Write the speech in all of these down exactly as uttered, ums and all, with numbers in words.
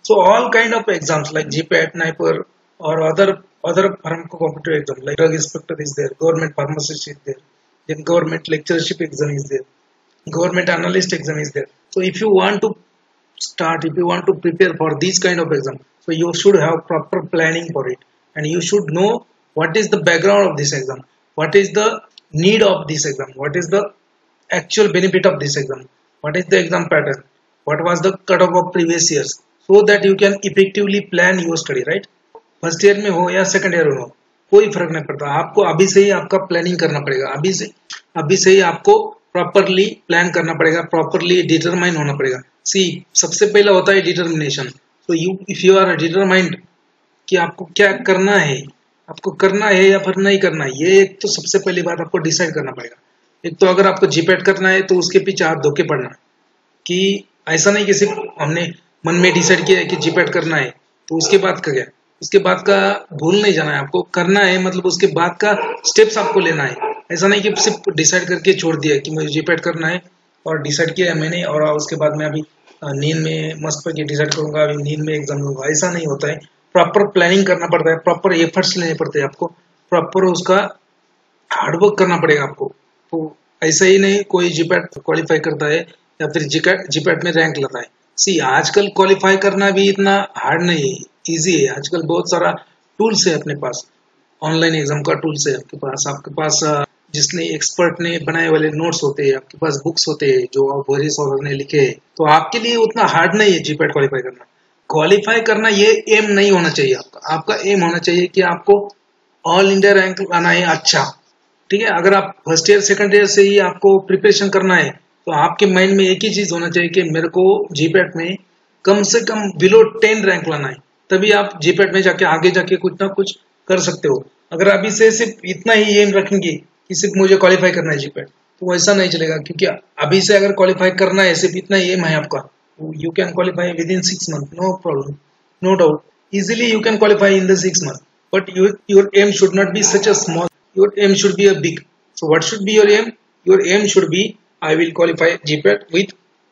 So all kind of exams like G PAT, NIPER, or other other pharmacocompetitive exam like drug inspector is there, government pharmacist is there, then government lectureship exam is there, government analyst exam is there. So if you want to start, if you want to prepare for these kind of exam, so you should have proper planning for it, and you should know what is the background of this exam, what is the need of this exam, what is the actual benefit of this exam, what is the exam pattern, what was the cutoff of previous years, so that you can effectively plan your study, right? First year में हो या second year में हो, कोई फर्क नहीं पड़ता, आपको अभी से ही आपका प्लानिंग करना पड़ेगा, अभी से अभी से ही आपको प्रॉपरली प्लान करना पड़ेगा, प्रॉपरली डिटरमाइन होना पड़ेगा. सी सबसे पहला होता है डिटरमिनेशन. तो you if you are determined कि आपको क्या करना है, आपको करना है या फिर नहीं करना है, ये एक तो सबसे पहली बात आपको डिसाइड करना पड़ेगा. एक तो अगर आपको जीपैट करना है तो उसके पीछे आप धोखे पड़ना, कि ऐसा नहीं कि सिर्फ हमने मन में डिसाइड किया है कि जीपैट करना है तो उसके बाद का गया, उसके बाद का भूल नहीं जाना है, आपको करना है मतलब उसके बाद का स्टेप्स आपको लेना है. ऐसा नहीं कि सिर्फ डिसाइड करके छोड़ दिया कि मुझे जीपैट करना है और डिसाइड किया है मैंने और उसके बाद मैं अभी नींद में मस्त करके डिसाइड करूंगा, अभी नींद में एग्जाम लूंगा, ऐसा नहीं होता है. प्रॉपर प्लानिंग करना पड़ता है, प्रॉपर एफर्ट्स लेने पड़ते हैं आपको, प्रॉपर उसका हार्डवर्क करना पड़ेगा आपको. तो ऐसा ही नहीं कोई जीपैट क्वालिफाई करता है या फिर जीपैट में रैंक लाता है. सी आजकल क्वालिफाई करना भी इतना हार्ड नहीं है, इजी है. आजकल बहुत सारा टूल्स है अपने पास, ऑनलाइन एग्जाम का टूल्स है आपके पास, आपके पास जिसने एक्सपर्ट ने बनाए वाले नोट्स होते हैं, आपके पास बुक्स होते हैं जो बोरिस और ने लिखे हैं. तो आपके लिए उतना हार्ड नहीं है जीपैट क्वालिफाई करना. क्वालिफाई करना ये एम नहीं होना चाहिए आपका, आपका एम होना चाहिए कि आपको ऑल इंडिया रैंक लाना है. अच्छा ठीक है, अगर आप फर्स्ट ईयर सेकंड ईयर से ही आपको प्रिपरेशन करना है तो आपके माइंड में एक ही चीज होना चाहिए कि मेरे को जीपैट में कम से कम बिलो टेन रैंक लाना है, तभी आप जीपैट में जाके आगे जाके कुछ ना कुछ कर सकते हो. अगर अभी से सिर्फ इतना ही एम रखेंगे कि सिर्फ मुझे क्वालिफाई करना है जीपैट, तो ऐसा नहीं चलेगा. क्योंकि अभी से अगर क्वालिफाई करना है, सिर्फ इतना एम है आपका, you can qualify within six month, no problem, no doubt, easily you can qualify in the six month. But your aim should not be such a small, your aim should be a big. So what should be your aim? Your aim should be I will qualify GPAT with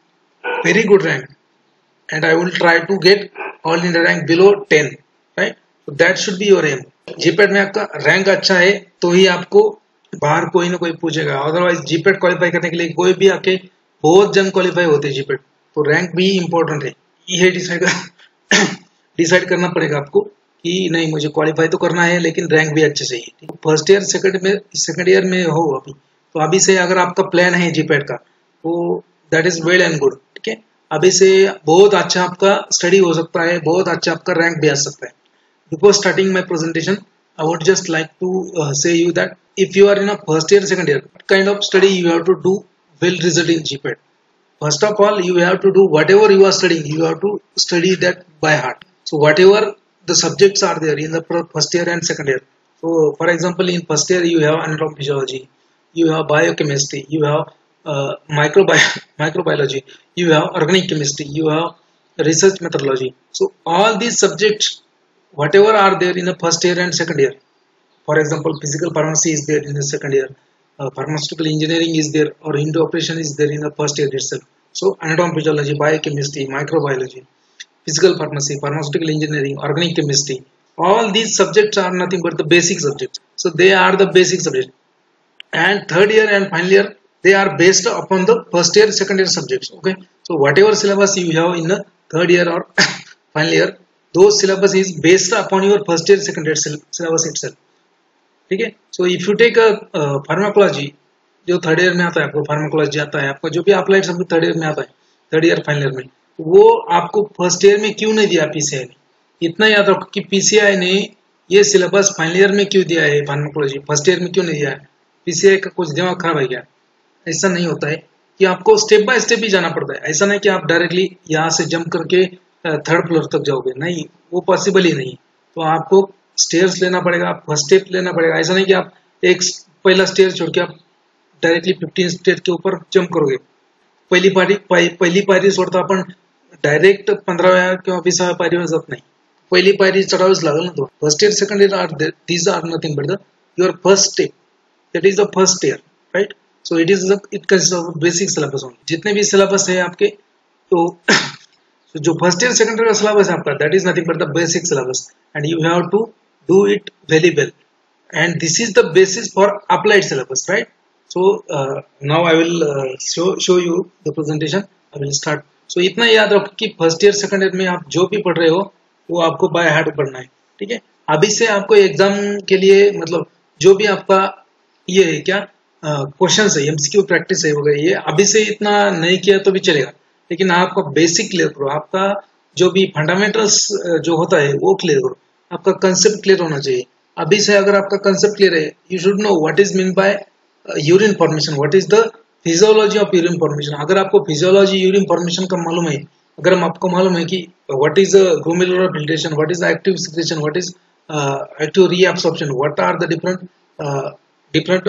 very good rank and I will try to get all in the rank below ten, right? So that should be your aim. GPAT में आपका rank अच्छा है तो ही आपको बाहर कोई ना कोई पूछेगा, अदरवाइज जीपैट क्वालिफाई करने के लिए कोई भी आके, बहुत जन क्वालिफाई होते हैं जीपैट, तो रैंक भी इम्पोर्टेंट है. ये डिसाइड डिसाइड करना पड़ेगा आपको कि नहीं मुझे क्वालिफाई तो करना है लेकिन रैंक भी अच्छे चाहिए. फर्स्ट ईयर सेकंड में सेकंड ईयर में हो अभी, तो अभी से अगर आपका प्लान है जीपैट का तो that is well and good. ठीक है, अभी से बहुत अच्छा आपका स्टडी हो सकता है, बहुत अच्छा आपका रैंक भी आ सकता है. Before starting my presentation I would just like to say you that if you are in a first year second year, what kind of study you have to do well result in GPAT? First of all, you have to do whatever you are studying, you have to study that by heart. So whatever the subjects are there in the first year and second year. So for example, in first year you have anatomy physiology, you have biochemistry, you have uh, microbi microbiology, you have organic chemistry, you have research methodology. So all these subjects, whatever are there in the first year and second year, for example, physical pharmacy is there in the second year, uh, pharmaceutical engineering is there, or into operation is there in the first year itself. So anatomy physiology, biochemistry, microbiology, physical pharmacy, pharmaceutical engineering, organic chemistry, all these subjects are nothing but the basic subjects. So they are the basic subjects. And third year and final year, they are based upon the first year second year subjects. Okay, so whatever syllabus you have in the third year or final year, those syllabus is based upon your first year second year syllabus itself. ठीक है, so if you take a uh, pharmacology, जो third year में आता है, आपको pharmacology आता है, आपका जो भी अप्लाइड सब थर्ड ईयर में आता है, थर्ड ईयर फाइनल ईयर में, वो आपको फर्स्ट ईयर में क्यों नहीं दिया पीसीआई ने? इतना याद रखो कि पीसीआई ने ये सिलेबस फाइनल ईयर में क्यों दिया है, फार्माकोलॉजी फर्स्ट ईयर में क्यों नहीं दिया है? पीसीआई का कुछ दिमाग खराब है क्या? ऐसा नहीं होता है, कि आपको स्टेप बाय स्टेप ही जाना पड़ता है. ऐसा नहीं कि आप डायरेक्टली यहाँ से जंप करके थर्ड फ्लोर तक जाओगे, नहीं, वो पॉसिबल ही नहीं. तो आपको स्टेयर्स लेना पड़ेगा, फर्स्ट स्टेप लेना पड़ेगा. ऐसा नहीं कि आप एक पहला स्टेयर छोड़ के आप डायरेक्टली फिफ्टीन स्टेप के ऊपर जंप करोगे. पहिली पारी पहिली पायरी सोडता आपण डायरेक्ट पंधराव्या किंवा विसाव्या पायरीवर जात नाही. पहिली पायरी चढावीच लागेल ना. तो first year second year are these are nothing but the your first step, that is the first year, right. So it is it consist of basic syllabus only. जितने भी सिलेबस है आपके, तो तो जो फर्स्ट ईयर सेकंड ईयर का syllabus है आपका, that is nothing but the basic syllabus and you have to do it very well and this is the basis for applied syllabus, right? So now I will show show you the presentation, I will start. So इतना याद रखो कि first year second year में आप जो भी पढ़ रहे हो वो आपको बाय हार्ट पढ़ना है, ठीक है? अभी से आपको एग्जाम के लिए मतलब जो भी आपका ये है क्या क्वेश्चन है, एमसीक्यू प्रैक्टिस है वगैरह, ये अभी से इतना नहीं किया तो भी चलेगा, लेकिन आपका बेसिक क्लियर करो, आपका जो भी फंडामेंटल्स जो होता है वो क्लियर करो, आपका कंसेप्ट क्लियर होना चाहिए। अभी से अगर आपका कंसेप्ट क्लियर है, you should know what is mean by urine formation, what is the physiology of urine formation. अगर आपको फिजियोलॉजी यूरिन फॉर्मेशन का मालूम है, अगर हम आपको मालूम है कि what is glomerular filtration, what is active secretion, what is active reabsorption, what are the different different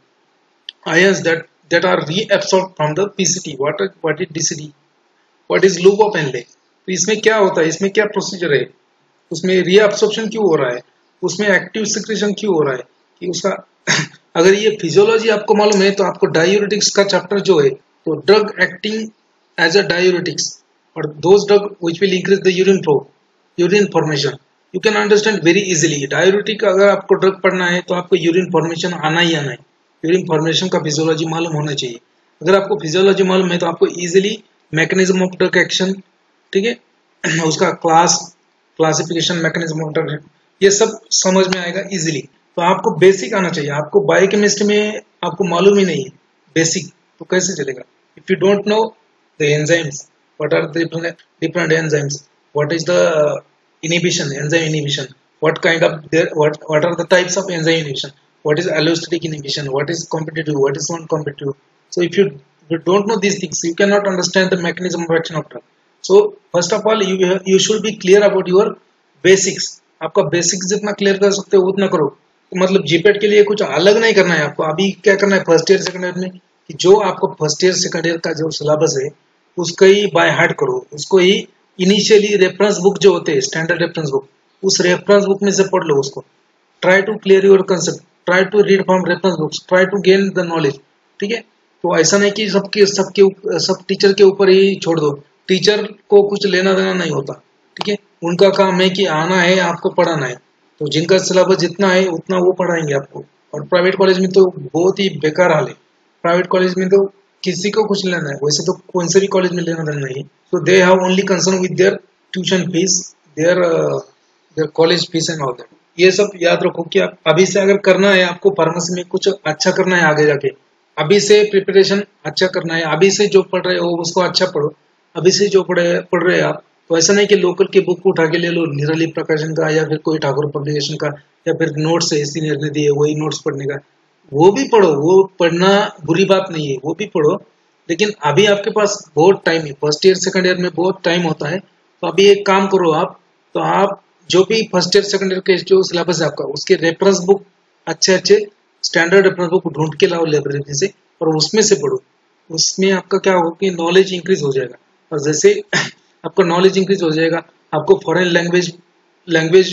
ions that that are reabsorbed from the P C T, what what is D C D, what is loop of Henle, तो इसमें क्या होता है, इसमें क्या procedure है, उसमें reabsorption क्यों हो रहा है, उसमें एक्टिव सिक्रेशन क्यों हो रहा है, कि उसका अगर ये फिजियोलॉजी आपको मालूम है तो आपको डायूरेटिक्स का चैप्टर जो है, तो drug acting as a diuretics और those drug which will increase the urine flow, urine formation, you can understand very easily. Diuretic अगर आपको ड्रग पढ़ना है तो आपको यूरिन फॉर्मेशन आना ही आना है, यूरिन फॉर्मेशन का फिजियोलॉजी मालूम होना चाहिए। अगर आपको फिजियोलॉजी मालूम है तो आपको easily mechanism of drug action, ठीक है, उसका class classification, mechanism of drug, ये सब समझ में आएगा इजीली। तो आपको बेसिक आना चाहिए, आपको बायोकेमिस्ट्री में आपको मालूम ही नहीं है बेसिक, तो कैसे चलेगा? If you don't know the enzymes, what are the different enzymes, what is the inhibition, enzyme inhibition, what kind of what what are the types of enzyme inhibition, what is allostatic inhibition, what is competitive, what is non-competitive. So if you, you don't know these things, you cannot understand the mechanism of action of drug. So first of all, you you should be clear about your basics. आपका basics जितना clear कर सकते हो उतना करो। तो मतलब GPAT के लिए कुछ अलग नहीं करना है आपको। अभी क्या करना है फर्स्ट ईयर सेकंड ईयर में, कि जो आपको फर्स्ट ईयर सेकंड ईयर का जो सिलेबस है उसको ही बाय हार्ट करो, उसको ही इनिशियली रेफरेंस बुक जो होते हैं, स्टैंडर्ड रेफरेंस बुक, उस रेफरेंस बुक में से पढ़ लो उसको। Try to clear your concept, try to read from reference books, try to gain the knowledge, ठीक है? तो ऐसा नहीं कि सबके सबके सब टीचर के ऊपर ही छोड़ दो, टीचर को कुछ लेना देना नहीं होता, ठीक है? उनका काम है कि आना है, आपको पढ़ाना है, तो जिनका सिलेबस जितना है उतना वो पढ़ाएंगे आपको। और प्राइवेट कॉलेज में तो बहुत ही बेकार हाल है, प्राइवेट कॉलेज में तो किसी को कुछ लेना है, वैसे तो कौन से भी कॉलेज में लेना देना नहीं है। So they have only concern with their tuition fees, their their college fees and all that. ये सब याद रखो कि आप अभी से अगर करना है, आपको फार्मेसी में कुछ अच्छा करना है आगे जाके, अभी से प्रिपरेशन अच्छा करना है, अभी से जो पढ़ रहे हो उसको अच्छा पढ़ो, अभी से जो पढ़े पढ़ रहे हैं आप, तो ऐसा नहीं कि लोकल के बुक को उठा के ले लो, निराली प्रकाशन का या फिर कोई ठाकुर पब्लिकेशन का, या फिर नोट्स है सीनियर ने दिए वही नोट्स पढ़ने का, वो भी पढ़ो, वो पढ़ना बुरी बात नहीं है, वो भी पढ़ो, लेकिन अभी आपके पास बहुत टाइम है, फर्स्ट ईयर सेकंड ईयर में बहुत टाइम होता है। तो अभी एक काम करो आप, तो आप जो भी फर्स्ट ईयर सेकंड ईयर के जो सिलेबस है आपका, उसके रेफरेंस बुक अच्छे अच्छे स्टैंडर्ड रेफरेंस बुक ढूंढ के लाओ लाइब्रेरी से, और उसमें से पढ़ो। उसमें आपका क्या होगा कि नॉलेज इंक्रीज हो जाएगा, और जैसे आपका नॉलेज इंक्रीज हो जाएगा, आपको फॉरेन लैंग्वेज लैंग्वेज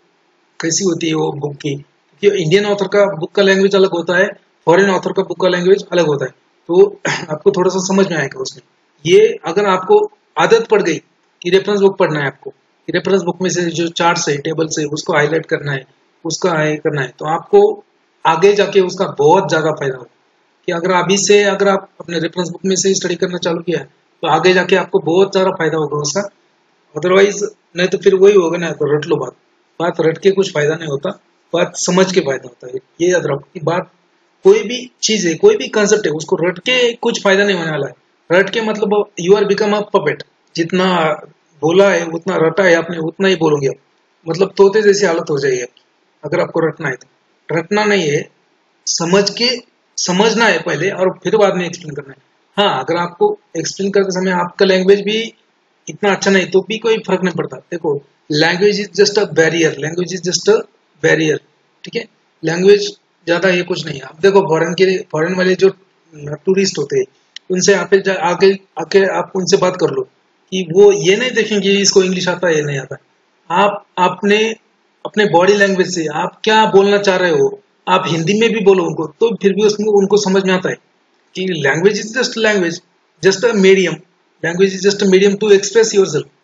कैसी होती है वो बुक की, क्योंकि इंडियन ऑथर का बुक का लैंग्वेज अलग होता है, फॉरेन ऑथर का बुक का लैंग्वेज अलग होता है, तो आपको थोड़ा सा समझ में आएगा उसमें। ये अगर आपको आदत पड़ गई कि रेफरेंस बुक पढ़ना है, आपको रेफरेंस बुक में से जो चार्ट्स है, टेबल्स है, उसको हाईलाइट करना है, उसका हाई करना है, तो आपको आगे जाके उसका बहुत ज्यादा फायदा होगा। कि अगर अभी से अगर आप अपने रेफरेंस बुक में से स्टडी करना चालू किया है, तो आगे जाके आपको बहुत ज्यादा फायदा होगा उसका। अदरवाइज नहीं तो फिर वही होगा ना, तो रट लो बात, बात रट के कुछ फायदा नहीं होता, बात समझ के फायदा होता है। ये याद रखो कि बात कोई भी चीज है, कोई भी कंसेप्ट है, उसको रट के कुछ फायदा नहीं होने वाला है। रट के मतलब you are become a puppet, जितना बोला है उतना रटा है आपने उतना ही बोलोगे आप, मतलब तोते जैसी हालत हो जाएगी आपकी अगर आपको रटना है तो। रटना नहीं है, समझ के समझना है पहले और फिर बाद में एक्सप्लेन करना है। हाँ, अगर आपको एक्सप्लेन करते समय आपका लैंग्वेज भी इतना अच्छा नहीं तो भी कोई फर्क नहीं पड़ता। देखो, language is just a barrier, language is just a barrier, ठीक है। लैंग्वेज ज्यादा ये कुछ नहीं है। अब देखो, फॉरेन के फॉरेन वाले जो टूरिस्ट होते हैं उनसे आके आके आके आप उनसे बात कर लो कि वो ये नहीं देखेंगे इसको इंग्लिश आता है या नहीं आता। आप अपने अपने बॉडी लैंग्वेज से आप क्या बोलना चाह रहे हो, आप हिंदी में भी बोलो उनको, तो फिर भी उसमें उनको समझ में आता है कि language is just language, just a medium, language is just a medium to express yourself.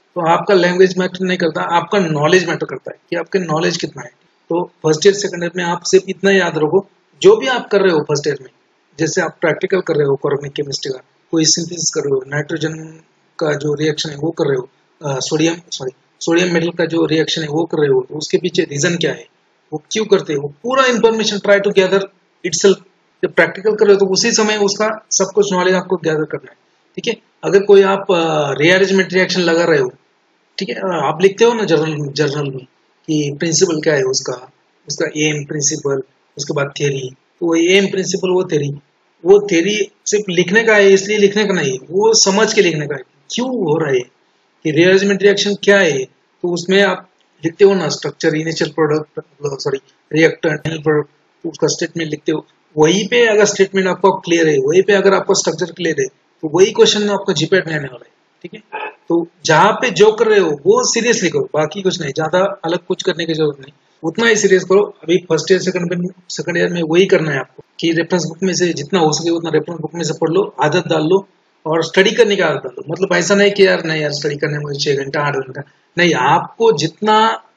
तो आपका लैंग्वेज मैटर नहीं करता, आपका नॉलेज मैटर करता है कि आपके नॉलेज कितना है। तो फर्स्ट ईयर सेकंड ईयर में आप सिर्फ इतना याद रखो, जो भी आप कर रहे हो फर्स्ट ईयर में, जैसे आप प्रैक्टिकल कर रहे हो ऑर्गेनिक केमिस्ट्री का, कोई सिंथेसिस कर रहे हो, नाइट्रोजन का जो रिएक्शन है वो कर रहे हो, सोडियम सॉरी सोडियम मेटल का जो रिएक्शन है वो कर रहे हो, तो उसके पीछे रीजन क्या है, वो क्यों करते हो, पूरा information try to gather itself. जब प्रैक्टिकल कर रहे हो तो उसी समय उसका सब कुछ नॉलेज आपको गैदर करना है, ठीक है। अगर कोई आप रीअरेंजमेंट रिएक्शन लगा रहे हो, ठीक है, आप लिखते हो ना जर्नल जर्नल में कि प्रिंसिपल क्या है उसका, उसका एम प्रिंसिपल, उसके बाद थ्योरी, तो वो एम प्रिंसिपल वो थ्योरी, वो थ्योरी सिर्फ लिखने का है इसलिए लिखने का नहीं, वो समझ के लिखने का है क्यों हो रहा है, कि रीअरेंजमेंट रिएक्शन क्या है। तो उसमें आप लिखते हो ना structure, initial product, sorry reactant, final product, तो उसका स्टेटमेंट लिखते हो। वहीं पे अगर स्टेटमेंट आपको क्लियर है, वहीं पे अगर आपका स्ट्रक्चर क्लियर है, तो वही क्वेश्चन आपको जीपैट में आने वाला है, ठीक है। तो जहाँ पे जो कर रहे हो वो सीरियसली करो, बाकी कुछ नहीं, ज्यादा अलग कुछ करने की जरूरत नहीं, उतना ही सीरियस करो। अभी first year second second year में वही करना है आपको कि रेफरेंस बुक में से जितना हो सके उतना रेफरेंस बुक में से पढ़ लो, आदत डाल लो और स्टडी करने की आदत डाल लो। मतलब ऐसा नहीं कि यार नहीं यार स्टडी करने में मुझे छह घंटा आठ घंटा नहीं, आपको जितना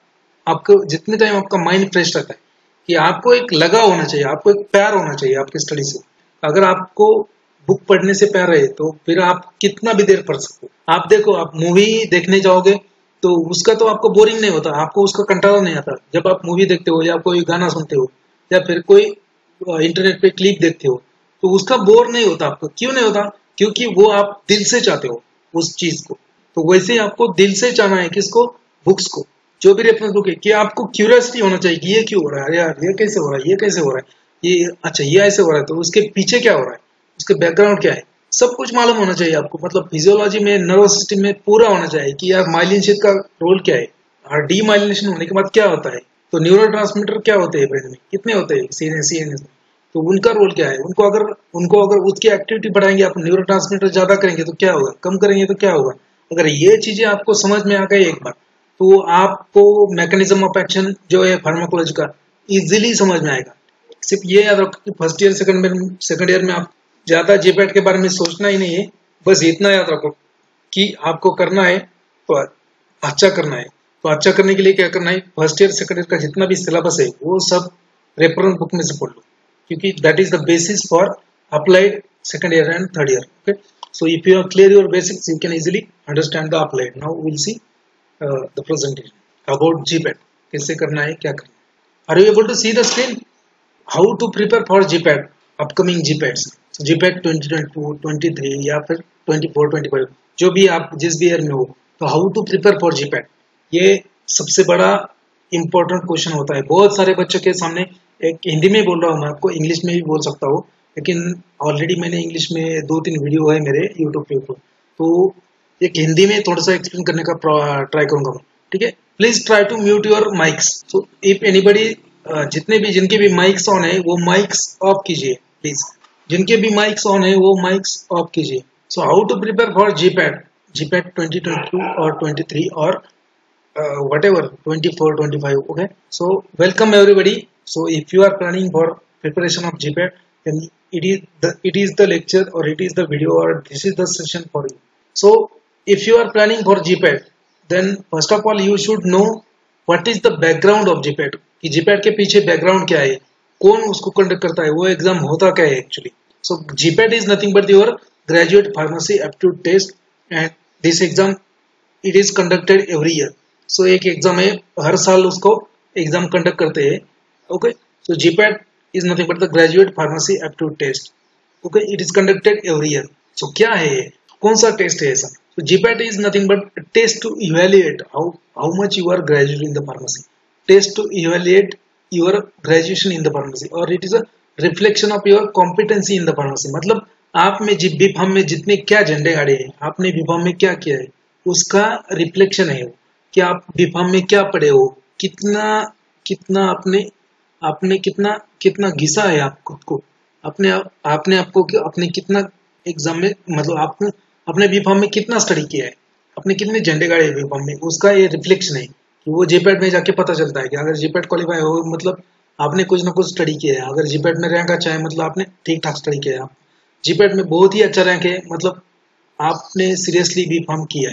आपको जितने टाइम आपका माइंड फ्रेश रहता है, कि आपको एक लगाव होना चाहिए, आपको एक प्यार होना चाहिए आपकी स्टडी से। अगर आपको बुक पढ़ने से प्यार है तो फिर आप कितना भी देर पढ़ सकते हो। आप देखो, आप मूवी देखने जाओगे तो उसका तो आपको बोरिंग नहीं होता, आपको उसका कंटाला नहीं आता। जब आप मूवी देखते हो या कोई गाना सुनते हो या फिर कोई इंटरनेट पे क्लिप देखते हो, तो उसका बोर नहीं होता आपको। क्यों नहीं होता? क्योंकि वो आप दिल से चाहते हो उस चीज को। तो वैसे ही आपको दिल से चाहना है किसको? बुक्स को, जो भी रेफरेंस बुक है, कि आपको क्यूरियोसिटी होना चाहिए कि ये क्यों हो रहा है, यार ये कैसे हो रहा है, ये कैसे हो रहा है, ये अच्छा ये ऐसे हो रहा है, तो उसके पीछे क्या हो रहा है, उसके बैकग्राउंड क्या है, सब कुछ मालूम होना चाहिए आपको। मतलब फिजियोलॉजी में, नर्वस सिस्टम में पूरा होना चाहिए कि यार माइलिन शीट का रोल क्या है, और डीमाइलिनेशन होने के बाद क्या होता है, तो न्यूरो ट्रांसमीटर क्या होते हैं ब्रेन में, कितने होते हैं सीएनएस में, तो उनका रोल क्या है। उनको अगर उनको अगर उसकी एक्टिविटी बढ़ाएंगे, आप न्यूरो ट्रांसमीटर ज्यादा करेंगे तो क्या होगा, कम करेंगे तो क्या होगा। अगर ये चीजें आपको समझ में आ गई एक बार, तो आपको मैकेनिज्म ऑफ एक्शन जो है फार्माकोलॉजी का इजीली समझ में आएगा। सिर्फ ये याद रखो कि फर्स्ट ईयर सेकंड में सेकंड ईयर में आप ज्यादा जीपैट के बारे में सोचना ही नहीं है। बस इतना याद रखो कि आपको करना है तो अच्छा करना है। तो अच्छा करने के लिए क्या करना है, फर्स्ट ईयर सेकंड ईयर का जितना भी सिलेबस है वो सब रेफरेंस बुक में से पढ़ लो, क्योंकि that is the basis for applied second year and third year. Okay, so if you are clear your basics you can easily understand the applied. Now we will see the presentation about GPAT, कैसे करना है, क्या करना है। Are you able to see the screen? How to prepare for GPAT, upcoming GPATs, GPAT twenty twenty two, twenty three या फिर twenty four, twenty five, जो भी आप जिस भी ईयर में हो, तो how to prepare for GPAT, ये सबसे बड़ा इंपॉर्टेंट क्वेश्चन होता है बहुत सारे बच्चों के सामने। एक हिंदी में बोल रहा हूँ मैं आपको, इंग्लिश में भी बोल सकता हूँ, लेकिन ऑलरेडी मैंने इंग्लिश में दो तीन वीडियो है मेरे यूट्यूब के ऊपर, तो एक हिंदी में थोड़ा सा एक्सप्लेन करने का ट्राई करूंगा मैं, ठीक है। Please try to mute your mics. So if anybody, जितने भी जिनके भी माइक्स ऑन है वो माइक्स ऑफ कीजिए प्लीज, जिनके भी माइक्स ऑन है वो माइक्स ऑफ कीजिए। So how to prepare for GPAT, GPAT twenty twenty two और ट्वेंटी थ्री और uh, whatever twenty-four, twenty-five. Okay, so welcome everybody. So if you are planning for preparation of GPAT, then it is the it is the lecture or it is the video or this is the session for you. So if you are planning for GPAT, then first of all you should know what is the background of GPAT, कि GPAT के पीछे background क्या है, कौन उसको conduct करता है, वो एग्जाम होता क्या है actually. So GPAT is nothing but your graduate pharmacy aptitude test, and this exam it is conducted every year. So so, एक एग्जाम है, हर साल उसको एग्जाम कंडक्ट करते हैं। Okay, so GPAT is nothing but the graduate pharmacy aptitude test. Okay, it is conducted every year. So क्या है ये, कौन सा टेस्ट है ऐसा? तो GPAT is nothing but test to evaluate how how much you are graduate in the pharmacy, test to evaluate your graduation in the pharmacy, और it is a reflection of your competency in the pharmacy. मतलब आप में B farm में जितने क्या झंडे गाड़े हैं, आपने बी फार्म में क्या किया है, उसका रिफ्लेक्शन है वो, कि आप बीफार्म में क्या पढ़े हो, कितना कितना आपने आपने कितना कितना घिसा है आप खुद को, अपने आपने आपको आपने कितना एग्जाम में, मतलब आपने अपने बीफार्म में कितना स्टडी किया है, अपने कितने झंडे गाड़े हैं बीफार्म में, उसका ये रिफ्लेक्शन है कि वो जीपैट में जाके पता चलता है। कि अगर जीपैट क्वालिफाई हो मतलब आपने कुछ ना कुछ स्टडी किया है, अगर जीपैट में रैंक अच्छा है मतलब आपने ठीक ठाक स्टडी किया है, जीपैट में बहुत ही अच्छा रैंक है मतलब आपने सीरियसली बीफार्म किया है।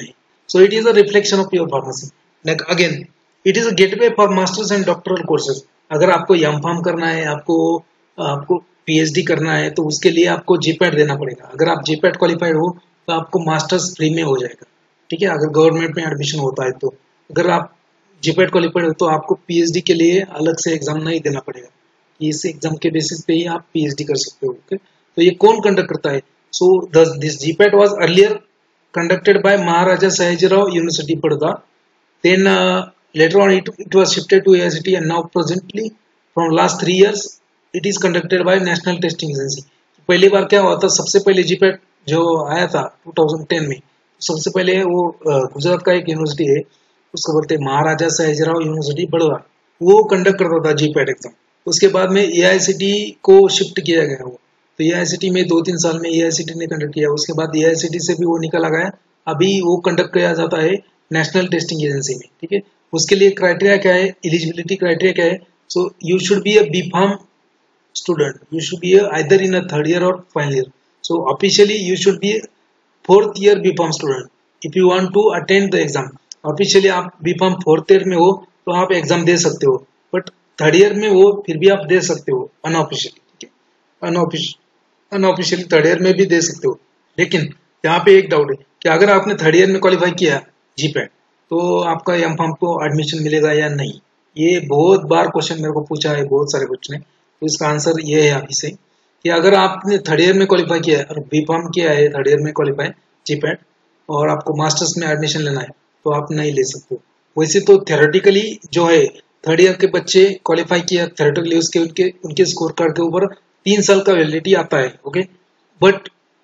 So it is a reflection of your pharmacy. Like again, it is a gateway for masters and doctoral courses. अगर आपको एम फार्म करना है, आपको आपको पीएचडी करना है, तो उसके लिए आपको जीपैट देना पड़ेगा. अगर आप जीपैट क्वालिफाइड हो तो आपको मास्टर्स फ्री में हो जाएगा. ठीक है, अगर गवर्नमेंट में एडमिशन होता है तो. अगर आप जीपैट क्वालिफाइड हो तो आपको पीएचडी के लिए अलग से एग्जाम नहीं देना पड़ेगा. इस एग्जाम के बेसिस पे ही आप पीएचडी कर सकते हो. ओके, तो ये कौन कंडक्ट करता है? So this GPAT was earlier conducted by Maharaja Sahajirao University, Padda. Then uh, later on it, it was shifted to A I C T, and now presently from last three years it is conducted by National Testing Agency. पहली बार क्या हुआ था, सबसे पहले GPAT जो आया था two thousand ten में, सबसे पहले वो गुजरात का एक यूनिवर्सिटी है, उसको बोलते हैं महाराजा सयाजीराव यूनिवर्सिटी बड़ौदा, वो कंडक्ट करता था जीपैट एग्जाम. उसके बाद में ए आई सी टी को शिफ्ट किया गया. वो तो ए आई सी टी में दो तीन साल में ए आई सी टी ने कंडक्ट किया. उसके बाद ए आई सी टी से भी वो निकल आ गया. अभी वो कंडक्ट किया जाता है नेशनल टेस्टिंग एजेंसी में. ठीक है, उसके लिए क्राइटेरिया क्या है, एलिजिबिलिटी क्राइटेरिया क्या है? So you should be a B pharm student, you should be either in a third year और final year. So officially you should be fourth year B pharm student if you want to attend the exam. Officially आप B pharm fourth year में हो तो आप exam दे सकते हो, but third year में हो फिर भी आप दे सकते हो अनऑफिशियली. ठीक है, अनऑफिशियली अनऑफिशियली थर्ड ईयर में भी दे सकते हो. लेकिन यहाँ पे एक डाउट है कि अगर आपने थर्ड ईयर में क्वालिफाई किया जीपैट तो आपका एम फार्म को एडमिशन मिलेगा या नहीं. ये बहुत बार क्वेश्चन मेरे को पूछा है, बहुत सारे क्वेश्चन है. तो इसका आंसर ये है अभी से कि अगर आपने थर्ड ईयर में क्वालिफाई किया है और बी फार्म किया है थर्ड ईयर में क्वालिफाई जीपैट और आपको मास्टर्स में एडमिशन लेना है तो आप नहीं ले सकते. वैसे तो थ्योरेटिकली जो है थर्ड ईयर के बच्चे क्वालिफाई किया थ्योरेटिकली, उसके उनके उनके स्कोर कार्ड के ऊपर तीन साल का वैलिडिटी आता है. Okay, but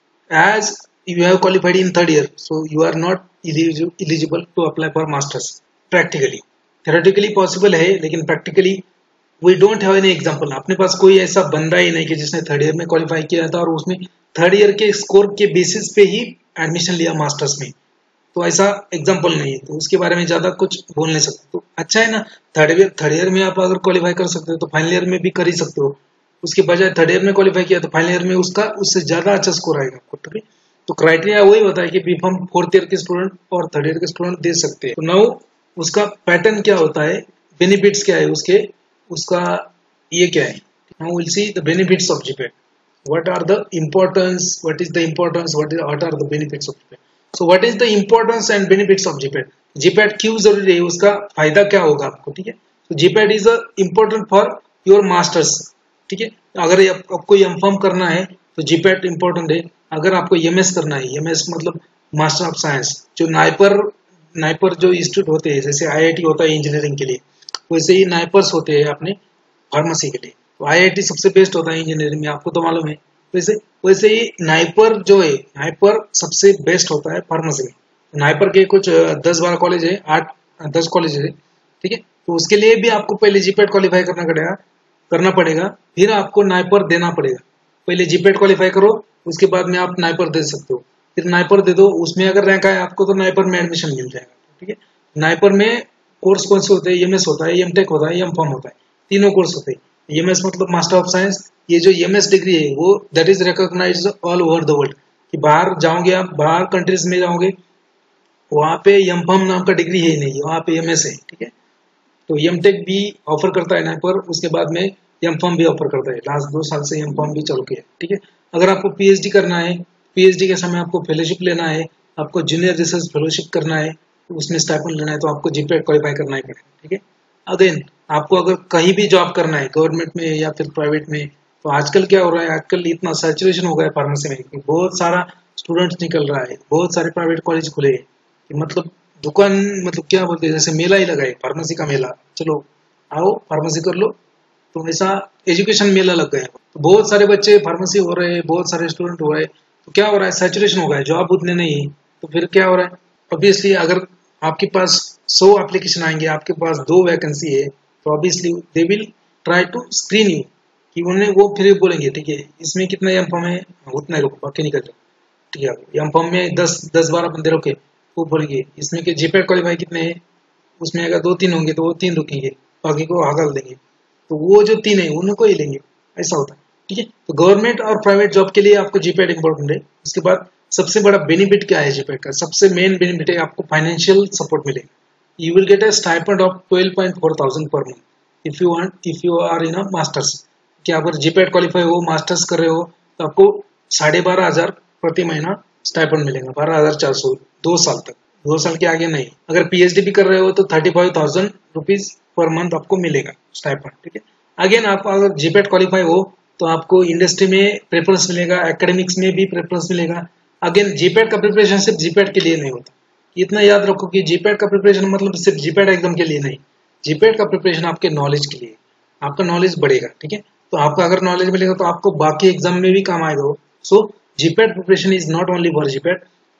as you have qualified in third year so you are not eligible to apply for masters. Practically theoretically possible है, लेकिन practically we don't have any example. अपने पास कोई ऐसा बंदा ही नहीं कि जिसने थर्ड ईयर में क्वालिफाई किया था और उसने थर्ड ईयर के स्कोर के बेसिस पे ही एडमिशन लिया मास्टर्स में. तो ऐसा एग्जाम्पल नहीं है, तो उसके बारे में ज्यादा कुछ बोल नहीं सकते. तो अच्छा है ना, थर्ड ईयर थर्ड ईयर में आप अगर क्वालिफाई कर सकते हो तो फाइनल ईयर में भी कर ही सकते हो. उसके बजाय थर्ड ईयर में क्वालिफाई किया तो फाइनल ईयर में उसका उससे ज्यादा अच्छा स्कोर आएगा आपको. ठीक है, तो क्राइटेरिया वही होता है कि बी फार्म फोर्थ ईयर के स्टूडेंट और थर्ड ईयर के स्टूडेंट दे सकते हैं. तो नाउ उसका पैटर्न क्या होता है, बेनिफिट्स क्या है उसके, उसका ये क्या है. Now will see the benefits of GPAT. What are the importance, what is the importance, what is what are the benefits of GPAT. So what is the importance and benefits of GPAT. GPAT क्यों जरूरी है, उसका फायदा क्या होगा आपको. ठीक है, तो GPAT is a important for your masters. ठीक है, अगर आपको एम फार्म करना है तो जीपैट इंपॉर्टेंट है. अगर आपको एमएस करना है, एमएस मतलब मास्टर ऑफ साइंस, जो नाइपर नाइपर जो इंस्टीट्यूट होते हैं, जैसे आईआईटी होता है इंजीनियरिंग के लिए, वैसे ही नाइपर्स होते हैं अपने फार्मेसी के लिए. तो आईआईटी सबसे बेस्ट होता है इंजीनियरिंग में, आपको तो मालूम है. वैसे वैसे ही नाइपर जो है, नाइपर सबसे बेस्ट होता है फार्मेसी में. नाइपर के कुछ दस बारह कॉलेज है, आठ दस कॉलेज है. ठीक है, तो उसके लिए भी आपको पहले जीपैट क्वालिफाई करना पड़ेगा करना पड़ेगा फिर आपको नाइपर देना पड़ेगा. पहले जीपैट क्वालिफाई करो, उसके बाद में आप नाइपर दे सकते हो. फिर नाइपर दे दो, उसमें अगर रैंक आए आपको तो नाइपर में एडमिशन मिल जाएगा. ठीक है, नाइपर में कोर्स कौन से होते हैं, एमएस होता है, एमटेक होता है, एम फार्म होता है, तीनों कोर्स होते हैं. एमएस मतलब मास्टर ऑफ साइंस. ये जो एमएस डिग्री है वो that is recognised all over the world. कि बाहर जाओगे आप, बाहर कंट्रीज में जाओगे, वहां पे एम फार्म नाम का डिग्री है ही नहीं, वहां पे एमएस है. ठीक है, तो एमटेक भी ऑफर करता है नाइपर, उसके बाद में एम फार्म भी ऑफर करता है. लास्ट दो साल से एम फार्म भी चल के है. ठीक है, अगर आपको पीएचडी करना है, पीएचडी के समय आपको फेलोशिप लेना है, आपको जूनियर रिसर्च फेलोशिप करना है, तो उसमें स्टाइपेंड लेना है, तो आपको जीपैट क्वालिफाई करना ही पड़ेगा. ठीक है, अगेन आपको अगर कहीं भी जॉब करना है, गवर्नमेंट में या फिर प्राइवेट में, तो आजकल क्या हो रहा है, आजकल इतना सैचुरेशन हो गया है फार्मेसी में कि बहुत सारा स्टूडेंट्स निकल रहा है, बहुत सारे प्राइवेट कॉलेज खुले हैं. मतलब दुकान, मतलब क्या बोलते हैं, जैसे मेला ही लगा है, फार्मेसी का मेला. चलो आओ फार्मेसी कर लो, तो ऐसा एजुकेशन मेला लग गया है. तो बहुत सारे बच्चे फार्मेसी हो रहे हैं, बहुत सारे स्टूडेंट हो रहे हैं. तो क्या हो रहा है, सैचुरेशन हो गया है, जॉब उतने नहीं है. तो फिर क्या हो रहा है, ऑब्वियसली अगर आपके पास सौ एप्लीकेशन आएंगे, आपके पास दो वैकेंसी है, तो obviously they will try to screen you. कि उन्हें वो फिर बोलेंगे ठीक है इसमें कितना एम फॉर्म है, उतना ही रुको, बाकी निकल जाओ. ठीक है, एम फॉर्म में दस दस बारह बंदे रुके, वो बोलेंगे इसमें के जीपैट क्वालिफाई कितने हैं, उसमें अगर दो तीन होंगे तो वो तीन रुकेंगे, बाकी को हकल देंगे. तो वो जो तीन है उनको ही लेंगे, ऐसा होता है. ठीक है, तो गवर्नमेंट और प्राइवेट जॉब के लिए आपको जीपैट इंपॉर्टेंट है. उसके बाद सबसे बड़ा बेनिफिट क्या है जीपैट का? सबसे मेन बेनिफिट है आपको फाइनेंशियल सपोर्ट मिलेगा। You will get a stipend of twelve point four thousand per month if you want if you are in a masters. कि अगर जीपैट क्वालिफाई हो, मास्टर्स कर रहे हो, तो आपको साढ़े बारह हजार प्रति महीना स्टाइपेंड मिलेगा, बारह हजार चार सौ दो साल तक, दो साल के आगे नहीं। अगर पीएचडी भी कर रहे हो तो thirty five thousand rupees per month आपको मिलेगा स्टाइपेंड, ठीक है। अगेन आप अगर जीपैट क्वालिफाई हो तो आपको इंडस्ट्री में प्रेफरेंस मिलेगा, एकेडमिक्स में भी प्रेफरेंस मिलेगा। अगेन जीपैट का प्रिपरेशन सिर्फ जीपैट के लिए नहीं होता, इतना याद रखो कि जीपैट का प्रिपरेशन मतलब सिर्फ जीपैट एग्जाम के लिए नहीं, जीपैट का प्रिपरेशन आपके नॉलेज के लिए, आपका नॉलेज बढ़ेगा, ठीक है। तो आपका अगर नॉलेज मिलेगा तो आपको बाकी एग्जाम में भी काम आएगा। So GPAT preparation is not only for GPAT,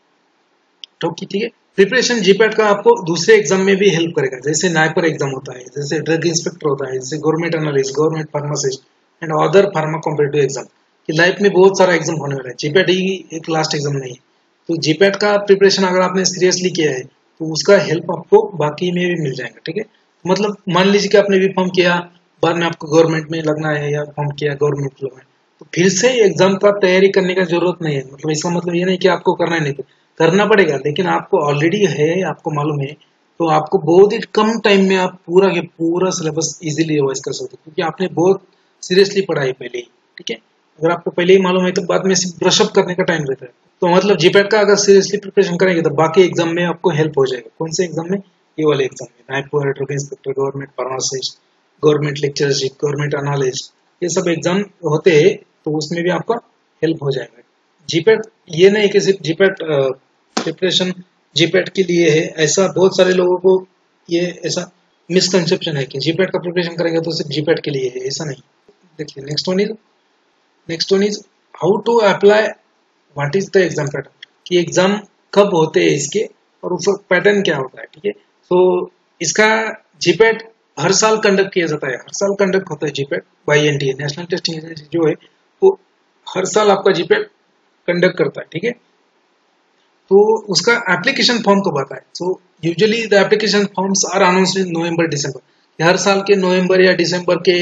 ठीक है। प्रिपरेशन जीपैट का आपको दूसरे एग्जाम में भी हेल्प करेगा, जैसे नाइपर एग्जाम होता है, जैसे ड्रग इंस्पेक्टर होता है, जैसे government analyst, government pharmacist and other pharma competitive exam. कि लाइफ में बहुत सारा एग्जाम होने वाला है, जीपैट ही एक लास्ट एग्जाम नहीं है। तो जीपैट का प्रिपरेशन अगर आपने सीरियसली किया है तो उसका हेल्प आपको बाकी में भी मिल जाएगा, ठीक है। मतलब मान लीजिए कि आपने भी फॉर्म किया, बाद में आपको गवर्नमेंट में लगना है या फॉर्म किया गवर्नमेंट में लगना है, तो फिर से एग्जाम का तैयारी करने का जरूरत नहीं है। मतलब इसका मतलब ये नहीं कि आपको करना ही नहीं, करना पड़ेगा, लेकिन आपको ऑलरेडी है, आपको मालूम है, तो आपको बहुत ही कम टाइम में आप पूरा के पूरा सिलेबस इजीली रिवाइज कर सकते हो, क्योंकि आपने बहुत सीरियसली पढ़ा है पहले ही, ठीक है। अगर आपको पहले ही मालूम है तो बाद में सिर्फ ब्रशअप करने का टाइम रहता है। तो मतलब जीपैट का अगर सीरियसली प्रिपरेशन करेंगे तो बाकी एग्जाम में आपको हेल्प हो जाएगा। कौन से एग्जाम में? ये वाले एग्जाम में, NIPER, drug inspector, government pharmacist, government lectureship, government analyst, ये सब एग्जाम होते हैं, तो उसमें भी आपका हेल्प हो जाएगा। जीपैट ये नहीं कि सिर्फ जीपैट प्रिपरेशन जीपैट के लिए है, ऐसा बहुत सारे लोगों को ये ऐसा मिसकंसेप्शन है कि जीपैट का प्रिपरेशन करेंगे तो सिर्फ जीपैट के लिए है, ऐसा नहीं। देखिए next one is next one is how to apply what is the exam pattern, कि एग्जाम कब होते हैं इसके और उसका पैटर्न क्या होता है, ठीक है। तो इसका जीपैट हर साल कंडक्ट किया जाता है, हर साल कंडक्ट होता है GPAT by NTA, National Testing Agency जो है वो हर साल आपका जीपैट कंडक्ट करता है, ठीक है। तो उसका एप्लीकेशन फॉर्म कब आता है? So usually the application forms are announced in November December. हर साल के नवंबर या दिसंबर के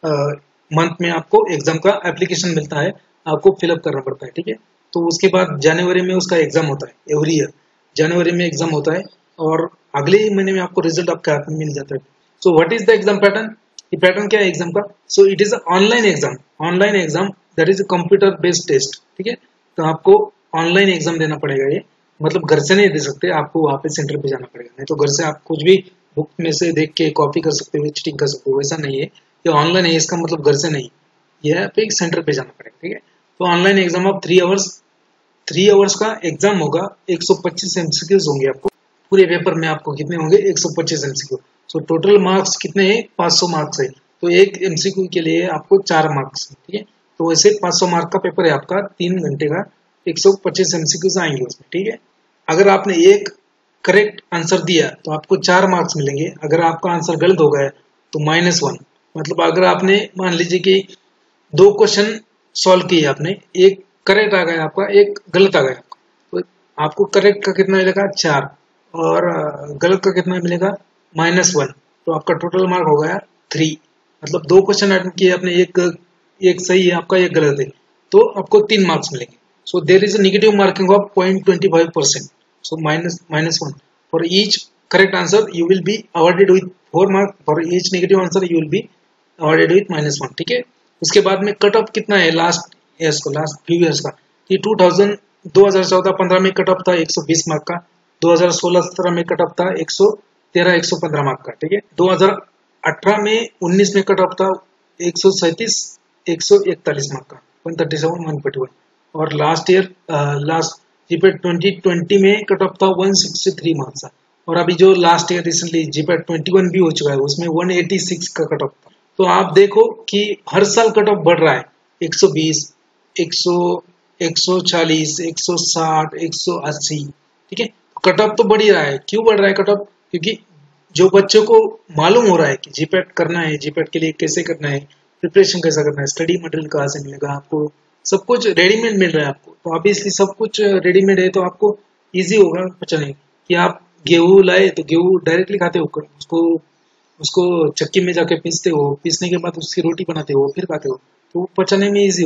मंथ में आपको एग्जाम का एप्लीकेशन मिलता है, आपको फिलअप करना पड़ता है, ठीक है। तो उसके बाद जनवरी में उसका एग्जाम होता है, एवरी ईयर जनवरी में एग्जाम होता है, और अगले ही महीने में आपको रिजल्ट आपका हाथ में मिल जाता है। So what is the exam pattern? ये पैटर्न क्या है एग्जाम का? So it is online exam, online exam that is computer based test, ठीक है। तो आपको ऑनलाइन एग्जाम देना पड़ेगा, ये मतलब घर से नहीं दे सकते, आपको वहाँ पे सेंटर पे जाना पड़ेगा। नहीं तो घर से आप कुछ भी बुक में से देख के कॉपी कर सकते हो, चीटिंग कर सकते हो, वैसा नहीं है। ये ऑनलाइन है, इसका मतलब घर से नहीं, ये पे एक सेंटर पे जाना पड़ेगा, ठीक है। तो online exam of three hours three hours का एग्जाम होगा, एक सौ पच्चीस एमसीक्यूज होंगे आपको पूरे पेपर में। आपको कितने होंगे? एक सौ पच्चीस एमसीक्यू। सो टोटल मार्क्स कितने हैं? पाँच सौ मार्क्स है। तो एक एमसीक्यू के लिए आपको चार मार्क्स, ठीक है। तो वैसे पाँच सौ मार्क का पेपर है आपका, तीन घंटे का, एक सौ पच्चीस एमसीक्यूज आएंगे उसमें, ठीक है। अगर आपने एक करेक्ट आंसर दिया तो आपको चार मार्क्स मिलेंगे, अगर आपका आंसर गलत हो गया तो माइनस वन। मतलब अगर आपने मान लीजिए कि दो क्वेश्चन सॉल्व किए आपने, एक करेक्ट आ गया आपका, एक गलत आ गया आपका, तो आपको करेक्ट का कितना मिलेगा? चार, और गलत का कितना मिलेगा? Minus one. तो आपका टोटल मार्क हो गया थ्री। मतलब दो क्वेश्चन अटेम्प्ट किए आपने, एक एक सही है आपका, एक गलत है, तो आपको तीन मार्क्स मिलेंगे। So there is a negative marking of point twenty five percent, so minus minus one for each correct answer you will be awarded with four mark, for each negative answer you will be awarded with minus one, ठीक है। उसके बाद में cut off कितना है last years को, last few years का? ये टू थाउजेंड दो हजार चौदह पंद्रह में कट ऑफ था एक सौ बीस मार्क का, दो हजार सोलह सत्रह में कट ऑफ था एक सौ तेरह एक सौ पंद्रह मार्क का, ठीक है। दो हजार अठारह में उन्नीस में कट ऑफ था एक सौ सैंतीस एक सौ इकतालीस मार्क का, one thirty seven one forty one. और last year last GPAT twenty twenty में कट ऑफ था वन सिक्सटी थ्री मार्क्स का, और अभी जो last year recently GPAT twenty one भी हो चुका है, उसमें वन एटी सिक्स का कट ऑफ था। तो आप देखो कि हर साल कट ऑफ बढ़ रहा है, एक सौ बीस, एक सौ, एक सौ चालीस, एक सौ साठ, एक सौ अस्सी, ठीक है। कट ऑफ तो बढ़ ही रहा है। क्यों बढ़ रहा है कट ऑफ? क्योंकि जो बच्चों को मालूम हो रहा है कि जीपैट करना है, जीपैट के लिए कैसे करना है, प्रिपरेशन कैसा करना है, स्टडी मटेरियल कहाँ से मिलेगा आपको, सब कुछ रेडीमेड मिल रहा है आपको। तो ऑब्वियसली सब कुछ रेडीमेड है तो आपको इजी होगा पचाने कि आप गेहूँ लाए तो गेहूँ डायरेक्टली खाते हो, उसको उसको चक्की में जाके पीसते हो, पीसने के बाद उसकी रोटी बनाते हो, फिर खाते हो, तो पचाने में इजी होता है।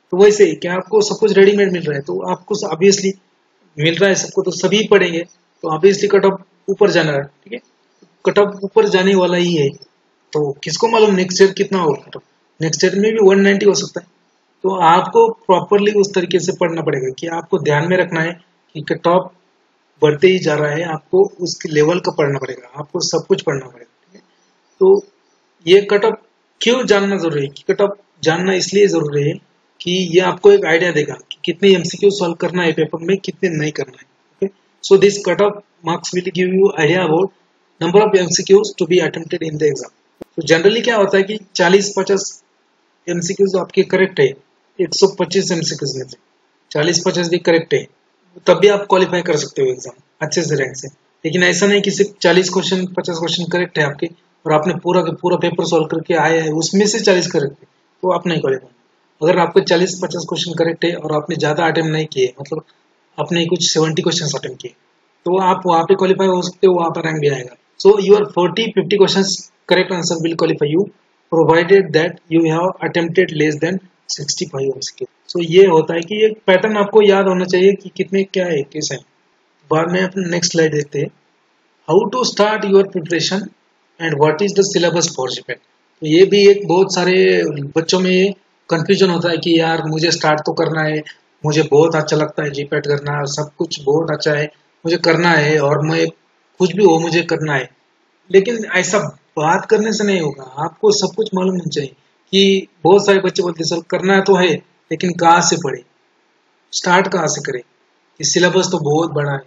तो वैसे ही क्या आपको सब कुछ रेडीमेड मिल रहा है तो आपको ऑब्वियसली मिल रहा है सबको तो सभी पढ़ेंगे, तो ऑब्वियसली कट ऑफ ऊपर जाना है, ठीक है, कट ऑफ ऊपर जाने वाला ही है। तो किसको मालूम नेक्स्ट ईयर कितना होगा कट ऑफ, नेक्स्ट ईयर में भी वन नाइंटी हो सकता है। तो आपको प्रॉपरली उस तरीके से पढ़ना पड़ेगा कि आपको ध्यान में रखना है कि कट ऑफ बढ़ते ही जा रहा है, आपको उसके लेवल का पढ़ना पड़ेगा, आपको सब कुछ पढ़ना पड़ेगा, ठीक है। तो ये कट ऑफ क्यों जानना जरूरी है, कि कट ऑफ जानना इसलिए जरूरी है कि ये आपको एक आइडिया देगा कि कितने एमसीक्यू सॉल्व करना है पेपर में, कितने नहीं करना है, okay. So this cut off marks will give you idea about number of MCQs to be attempted in the exam. तो जनरली क्या होता है कि चालीस पचास एमसीक्यूज आपके करेक्ट है, एक सौ पच्चीस एमसीक्यूज में से चालीस पचास भी करेक्ट है, तब भी आप क्वालिफाई कर सकते हो एग्जाम अच्छे से रैंक से। लेकिन ऐसा नहीं कि सिर्फ चालीस क्वेश्चन पचास क्वेश्चन करेक्ट है आपके और आपने पूरा के पूरा पेपर सॉल्व करके आए हैं उसमें से चालीस करेक्ट है तो आप नहीं क्वालिफाई। अगर आपके चालीस पचास क्वेश्चन करेक्ट है और आपने ज्यादा अटेम्प्ट नहीं किए, मतलब आपने कुछ सेवेंटी क्वेश्चन अटेम्प्ट किए, तो आप वहाँ पे क्वालिफाई हो सकते हो, वहाँ पर रैंक भी आएगा। So your forty fifty question correct answer will qualify you provided that you have attempted less than sixty five MCQ. सो ये होता है कि ये पैटर्न आपको याद होना चाहिए कि कितने क्या है कैसे है। बाद में अपने नेक्स्ट स्लाइड देखते हैं, how to start your preparation and what is the syllabus for GPAT. तो ये भी एक बहुत सारे बच्चों में कंफ्यूजन होता है कि यार मुझे स्टार्ट तो करना है, मुझे बहुत अच्छा लगता है जीपैट करना, सब कुछ बहुत अच्छा है, मुझे करना है और मैं कुछ भी हो मुझे करना है। लेकिन ऐसा बात करने से नहीं होगा, आपको सब कुछ मालूम होना चाहिए कि बहुत सारे बच्चे बोलते सर करना तो है लेकिन कहाँ से पढ़े, स्टार्ट कहाँ से करें, कि सिलेबस तो बहुत बड़ा है,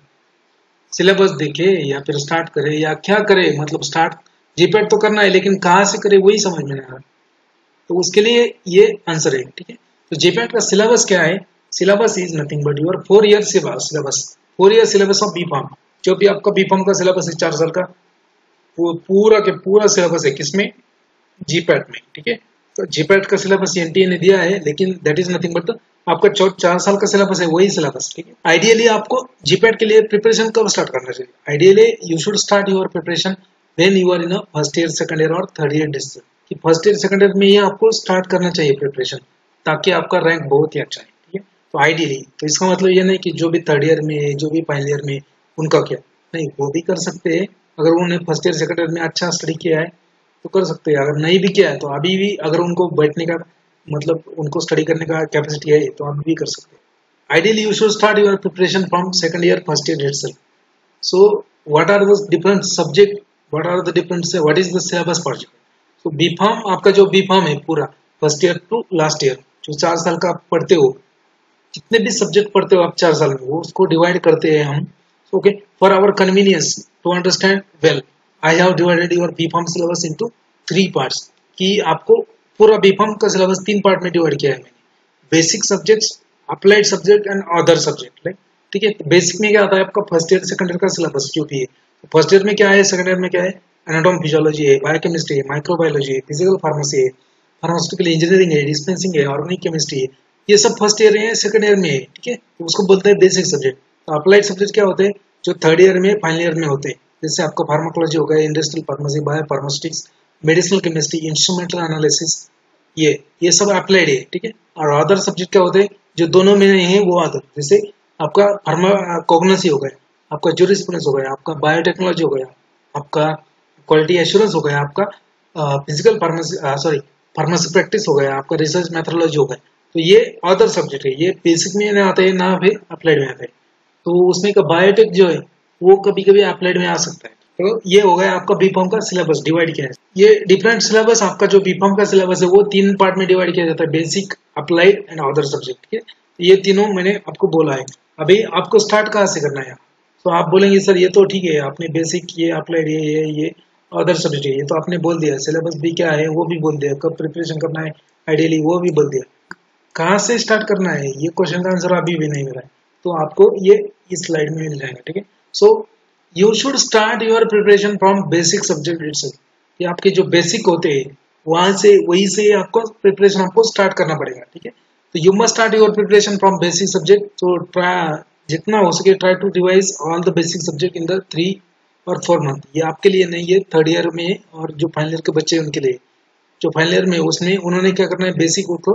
सिलेबस देखे या फिर स्टार्ट करे या क्या करे, मतलब स्टार्ट जीपैट तो करना है लेकिन कहाँ से करे वही समझ में नहीं आ रहा। तो उसके लिए ये आंसर है, ठीक है। तो जीपैट का सिलेबस क्या है, syllabus is nothing but your four year syllabus, four year syllabus of B pharm. जो भी आपका बी फार्म का सिलेबस है चार साल का, वो पूरा के पूरा सिलेबस है किसमें, जीपैट में, ठीक है। तो जीपैट का सिलेबस एनटीए ने दिया है लेकिन दैट इज नथिंग बट आपका चार साल का सिलेबस है वही सिलेबस, ठीक है। आइडियली आपको जीपैट के लिए प्रिपरेशन कब स्टार्ट करना चाहिए, ideally you should start your preparation when you are in first year second year और थर्ड ईयर डिस्ट्रिक्ट, कि फर्स्ट ईयर सेकंड ईयर में ही आपको स्टार्ट करना चाहिए प्रिपरेशन, ताकि आपका रैंक बहुत ही अच्छा है, ठीक है। तो आइडियली तो इसका मतलब ये नहीं कि जो भी थर्ड ईयर में जो भी फाइनल ईयर में उनका क्या नहीं, वो भी कर सकते हैं। अगर उन्होंने फर्स्ट ईयर सेकंड ईयर में अच्छा स्टडी किया है तो कर सकते हैं, अगर नहीं भी किया है तो अभी भी अगर उनको बैठने का मतलब उनको स्टडी करने का कैपेसिटी है तो आप भी कर सकते हैं। Ideally you should start your preparation from second year first year itself. So what are the different subject, what are the different what is the syllabus for GPAT. तो बी फार्म आपका जो बी फार्म है पूरा first year to last year जो चार साल का आप पढ़ते हो, जितने भी सब्जेक्ट पढ़ते हो आप चार साल में वो उसको डिवाइड करते हैं हम, okay. For our convenience to understand well I have divided your B pharm syllabus into three parts, कि आपको पूरा बी फार्म का सिलेबस तीन पार्ट में डिवाइड किया है मैंने, basic subjects, applied subject and other subject, right, ठीक है। बेसिक में क्या आता है आपका फर्स्ट ईयर सेकंड ईयर का सिलेबस जो भी है, फर्स्ट ईयर में क्या है, सेकंड ईयर में क्या है, एनाटॉमी फिजियोलॉजी है, बायोकेमिस्ट्री है, माइक्रोबायोलॉजी है, फिजिकल फार्मेसी है, फार्मास्यूटिकल इंजीनियरिंग है, डिस्पेंसिंग है, ऑर्गेनिक केमिस्ट्री है, ये सब फर्स्ट ईयर है, सेकंड ईयर में है, ठीक है। तो उसको बोलते हैं बेसिक सब्जेक्ट। तो अप्लाइड सब्जेक्ट क्या होते हैं जो थर्ड ईयर में फाइनल ईयर में होते हैं, जैसे आपका फार्माकोलॉजी हो गया, industrial pharmacy, biopharmaceutics, medicinal chemistry, instrumental analysis, ये ये सब अप्लाइड है, ठीक है। और अदर सब्जेक्ट क्या होते हैं जो दोनों में नहीं है वो अदर, जैसे आपका फार्माकोग्नोसी हो गया, आपका ज्यूरिस्प्रूडेंस हो गया, आपका बायोटेक्नोलॉजी हो गया, आपका क्वालिटी एश्योरेंस हो गया, आपका physical pharmacy sorry pharmacy practice हो गया, आपका रिसर्च मेथोडोलॉजी हो गया। तो ये अदर सब्जेक्ट है, ये बेसिक में ना आते हैं ना फिर अप्लाइड में आते हैं। तो उसमें का बायोटेक जो है वो कभी कभी अप्लाइड में आ सकता है। तो ये हो गया आपका बी फार्म का सिलेबस डिवाइड किया है। ये डिफरेंट सिलेबस आपका जो बी फार्म का सिलेबस है वो तीन पार्ट में डिवाइड किया जाता है, basic, applied and other subject, ठीक है। ये तीनों मैंने आपको बोला है। अभी आपको स्टार्ट कहाँ से करना है, तो आप बोलेंगे सर ये तो ठीक है आपने बेसिक, ये अप्लाइड, ये ये ये अदर सब्जेक्ट है, ये तो आपने बोल दिया, सिलेबस भी क्या है वो भी बोल दिया, कब प्रिपरेशन करना है आइडियली वो भी बोल दिया, कहाँ से स्टार्ट करना है ये क्वेश्चन का आंसर अभी भी नहीं मिला है, तो आपको ये इस स्लाइड में मिल जाएगा, ठीक है। So you should start your preparation from basic subject itself, ये आपके जो बेसिक होते हैं वहां से वही से आपको प्रिपरेशन आपको स्टार्ट करना पड़ेगा, ठीक है। तो you must start your preparation from basic subject, तो ट्राई जितना हो सके try to revise all the basic subject in the three और फोर मंथ। ये आपके लिए नहीं है, थर्ड ईयर में और जो फाइनल ईयर के बच्चे उनके लिए, जो फाइनल ईयर में उसमें उन्होंने क्या करना है बेसिक को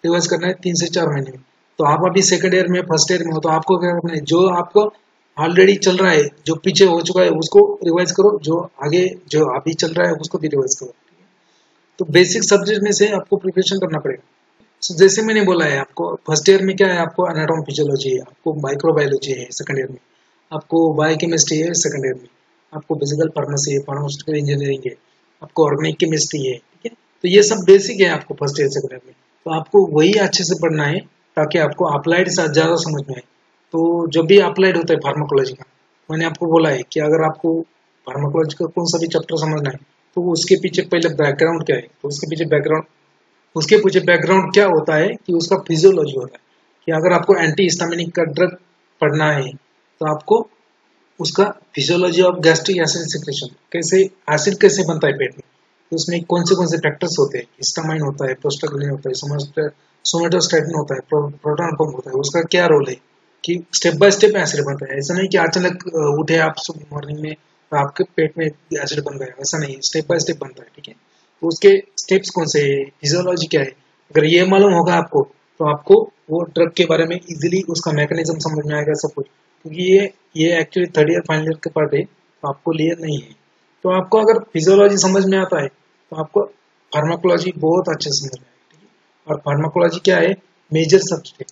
रिवाइज करना है तीन से चार महीने में। तो आप अभी सेकंड ईयर में फर्स्ट ईयर में हो तो आपको क्या करना है, जो आपको ऑलरेडी चल रहा है, जो पीछे हो चुका है उसको रिवाइज करो, जो आगे जो अभी चल रहा है उसको भी रिवाइज करो। तो बेसिक सब्जेक्ट में से आपको प्रिपरेशन करना पड़ेगा। so, जैसे मैंने बोला है आपको फर्स्ट ईयर में क्या है, आपको एनाटॉमी फिजियोलॉजी है, आपको माइक्रोबायोलॉजी है सेकंड ईयर में, आपको बायोकेमिस्ट्री है सेकंड ईयर में, आपको फिजिकल फार्मेसी है, फार्मास्यूटिकल इंजीनियरिंग है, आपको ऑर्गेनिक केमिस्ट्री है, ठीक है। तो ये सब बेसिक है आपको फर्स्ट ईयर सेकंड ईयर में। तो आपको वही अच्छे से पढ़ना है ताकि आपको अप्लाइड ज़्यादा समझ में आए। तो जब भी अप्लाइड होता है फार्माकोलॉजी का, मैंने आपको बोला है कि अगर आपको फार्माकोलॉजी का कौन सा भी चैप्टर समझना है तो उसके पीछे पहले बैकग्राउंड क्या है, तो उसके पीछे बैकग्राउंड उसके पीछे बैकग्राउंड क्या होता है कि उसका फिजियोलॉजी होता है। कि अगर आपको एंटी हिस्टामिनिक का ड्रग पढ़ना है तो आपको उसका physiology of gastric acid secretion, कैसे एसिड कैसे बनता है पेट में, तो उसमें कौन से कौन से फैक्टर्स होते हैं, हिस्टामाइन होता है, प्रोस्टाग्लैंडिन होता है, सोमेटोस्टैटिन होता है, प्रोटॉन पंप होता है, उसका क्या रोल है, कि स्टेप बाय स्टेप एसिड बनता है। ऐसा नहीं कि अचानक उठे आप सुबह मॉर्निंग में तो आपके पेट में एसिड बन गया, ऐसा नहीं, स्टेप बाय स्टेप बनता है, ठीक है। तो उसके स्टेप्स कौन से है, फिजियोलॉजी क्या है, अगर ये मालूम होगा आपको तो आपको वो ड्रग के बारे में इजीली उसका मैकेनिज्म समझ में आएगा सब कुछ। क्योंकि ये ये actually third year final year के पार्ट है, तो आपको लिए नहीं है। तो आपको अगर फिजियोलॉजी समझ में आता है तो आपको फार्माकोलॉजी बहुत अच्छे से समझ में आएगा, ठीक है। और फार्माकोलॉजी क्या है, मेजर सब्जेक्ट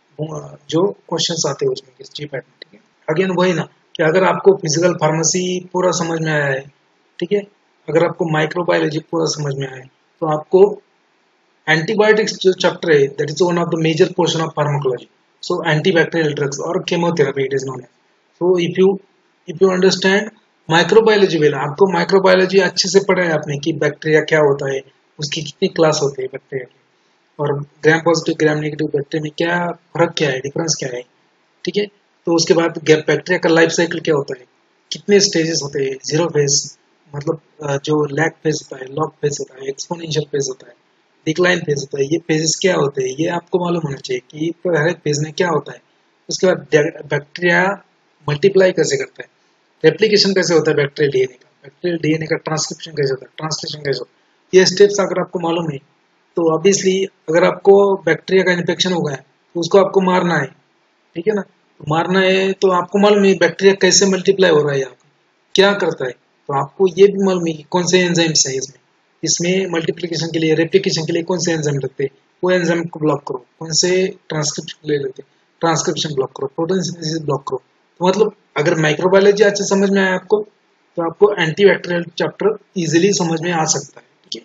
जो क्वेश्चंस आते हैं उसमें जीपैट में, ठीक है। अगेन वही ना कि अगर आपको फिजिकल फार्मेसी पूरा समझ में आया है, ठीक है, अगर आपको माइक्रोबायोलॉजी पूरा समझ में आया है तो आपको एंटीबायोटिक्स जो चैप्टर है that is one of the major portion of pharmacology. So antibacterial drugs और chemotherapy it is known as. So if you if you understand microbiology well, आपको माइक्रोबायोलॉजी अच्छे से पढ़ा है आपने कि बैक्टीरिया क्या होता है, उसकी कितनी क्लास होती है बैक्टीरिया की, और gram positive gram negative bacteria में क्या फर्क क्या है, डिफरेंस क्या है, ठीक है। तो उसके बाद बैक्टीरिया का लाइफ साइकिल क्या होता है, कितने स्टेजेस होते हैं, जीरो फेज मतलब जो लैग फेज होता है, लॉग फेज होता है, एक्सपोनेंशियल फेज होता है, डिक्लाइन फेज होता है, ये फेजेस क्या होते हैं ये आपको मालूम होना चाहिए कि हर एक फेज में क्या होता है। उसके बाद बैक्टीरिया मल्टीप्लाई कैसे करता है, रेप्लिकेशन कैसे होता है बैक्टीरियल डीएनए का, बैक्टीरियल डीएनए का ट्रांसक्रिप्शन कैसे होता है, ट्रांसलेशन कैसे होता है, ये स्टेप्स अगर आपको मालूम है तो ऑब्वियसली अगर आपको बैक्टीरिया का इन्फेक्शन हो गया तो उसको आपको मारना है, ठीक है ना। तो मारना है तो आपको मालूम है बैक्टीरिया कैसे मल्टीप्लाई हो रहा है, आपको क्या करता है, तो आपको ये भी मालूम है कि कौन से एंजाइम्स है इसमें इसमें मल्टीप्लिकेशन के लिए, रेप्लिकेशन के लिए कौन से एंजाइम लगते हैं, वो एंजाइम को ब्लॉक करो, कौन से ट्रांसक्रिप्शन के लिए लगते हैं, ट्रांसक्रिप्शन ब्लॉक करो, प्रोटीन सिंथेसिस ब्लॉक करो। तो मतलब अगर माइक्रोबायोलॉजी अच्छे समझ में आया आपको तो आपको एंटीबैक्टीरियल चैप्टर इजीली समझ में आ सकता है, ठीक है।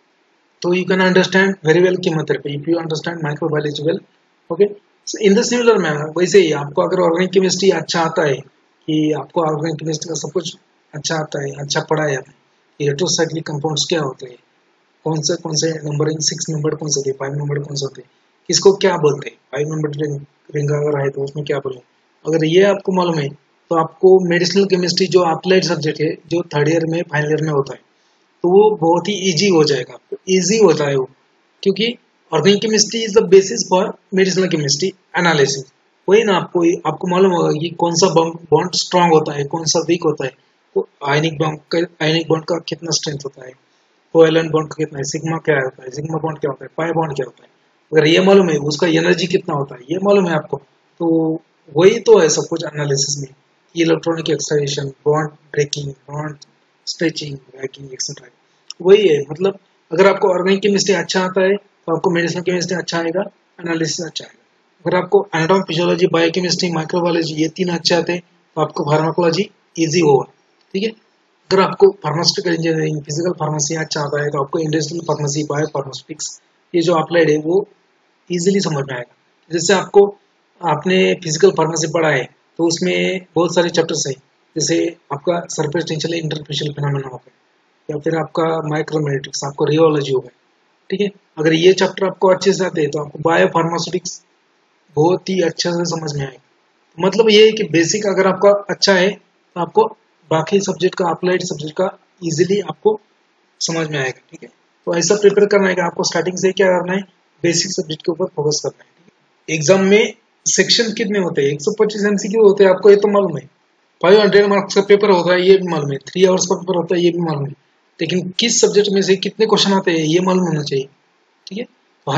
तो you can understand very well chemotherapy if you understand microbiology well, okay. In the similar manner वैसे ही आपको अगर ऑर्गेनिक केमिस्ट्री अच्छा आता है, कि आपको ऑर्गेनिक केमिस्ट्री का सब कुछ अच्छा आता है, अच्छा पढ़ा है आपने, इलेक्ट्रोसाइक्लिक कंपाउंड्स क्या होते हैं, कौन से कौन से नंबरिंग सिक्स नंबर कौन से होते हैं, फाइव नंबर कौन से होते हैं, किसको क्या बोलते हैं, फाइव नंबर रिंग अगर है तो उसमें क्या बोलूँ, अगर ये आपको मालूम है तो आपको मेडिसिनल केमिस्ट्री जो अप्लाइड सब्जेक्ट है जो थर्ड ईयर में फाइनल ईयर में होता है तो वो बहुत ही ईजी हो जाएगा, आपको ईजी होता है वो, क्योंकि organic chemistry is the basis for medicinal chemistry analysis. वही ना आपको आपको मालूम होगा कि कौन सा बॉन्ड स्ट्रांग होता है, कौन सा वीक होता है, तो आयनिक बॉन्ड का आयनिक बॉन्ड का कितना स्ट्रेंथ होता है, कोवेलेंट बॉन्ड का कितना है, सिग्मा क्या होता है, सिग्मा बॉन्ड क्या होता है, पाई बॉन्ड क्या होता है, अगर ये मालूम है उसका एनर्जी कितना होता है ये मालूम है आपको, तो वही तो है सब कुछ एनालिसिस में, electronic excitation, bond breaking, bond stretching, wagging etcetera, वही है। मतलब अगर आपको ऑर्गेनिक केमिस्ट्री अच्छा आता है तो आपको मेडिसिनल केमिस्ट्री अच्छा आएगा, एनालिसिस अच्छा आएगा। अगर आपको एनाटॉमी फिजियोलॉजी, बायोकेमिस्ट्री, माइक्रोबायोलॉजी ये तीन अच्छे आते हैं तो आपको फार्माकोलॉजी इजी होगा, ठीक है। अगर आपको फार्मास्यूटिकल इंजीनियरिंग, फिजिकल फार्मेसी अच्छा आता है तो आपको इंडस्ट्रियल फार्मेसी, बायो फार्मास्यूटिक्स ये जो अप्लाइड है वो इजीली समझ में आएगा। जैसे आपको आपने फिजिकल फार्मेसी पढ़ा है तो उसमें बहुत सारे चैप्टर्स है, जैसे आपका सरफेस टेंशन इंटरफेशियल फिनोमेना होगा, या फिर आपका माइक्रोमेट्रिक्स, आपको रियोलॉजी होगा, ठीक है। अगर ये चैप्टर आपको अच्छे से आते हैं तो आपको बायो फार्मास्यूटिक्स बहुत ही अच्छे से समझ में आएगा। मतलब ये है कि बेसिक अगर आपका अच्छा है तो आपको बाकी सब्जेक्ट का, अप्लाइड सब्जेक्ट का इजीली आपको समझ में आएगा, ठीक है। तो ऐसा प्रिपेयर करना है कि आपको स्टार्टिंग से क्या करना है, बेसिक सब्जेक्ट के ऊपर फोकस करना है, ठीक है। एग्जाम में सेक्शन कितने होते हैं, एक सौ पच्चीस एमसीक्यू होते हैं, आपको ये तो मालूम है। फाइव हंड्रेड मार्क्स का पेपर होता है ये भी मालूम है, थ्री आवर्स का पेपर होता है ये भी मालूम है, लेकिन किस सब्जेक्ट में से कितने क्वेश्चन आते हैं ये मालूम होना चाहिए, ठीक है। तो हर एक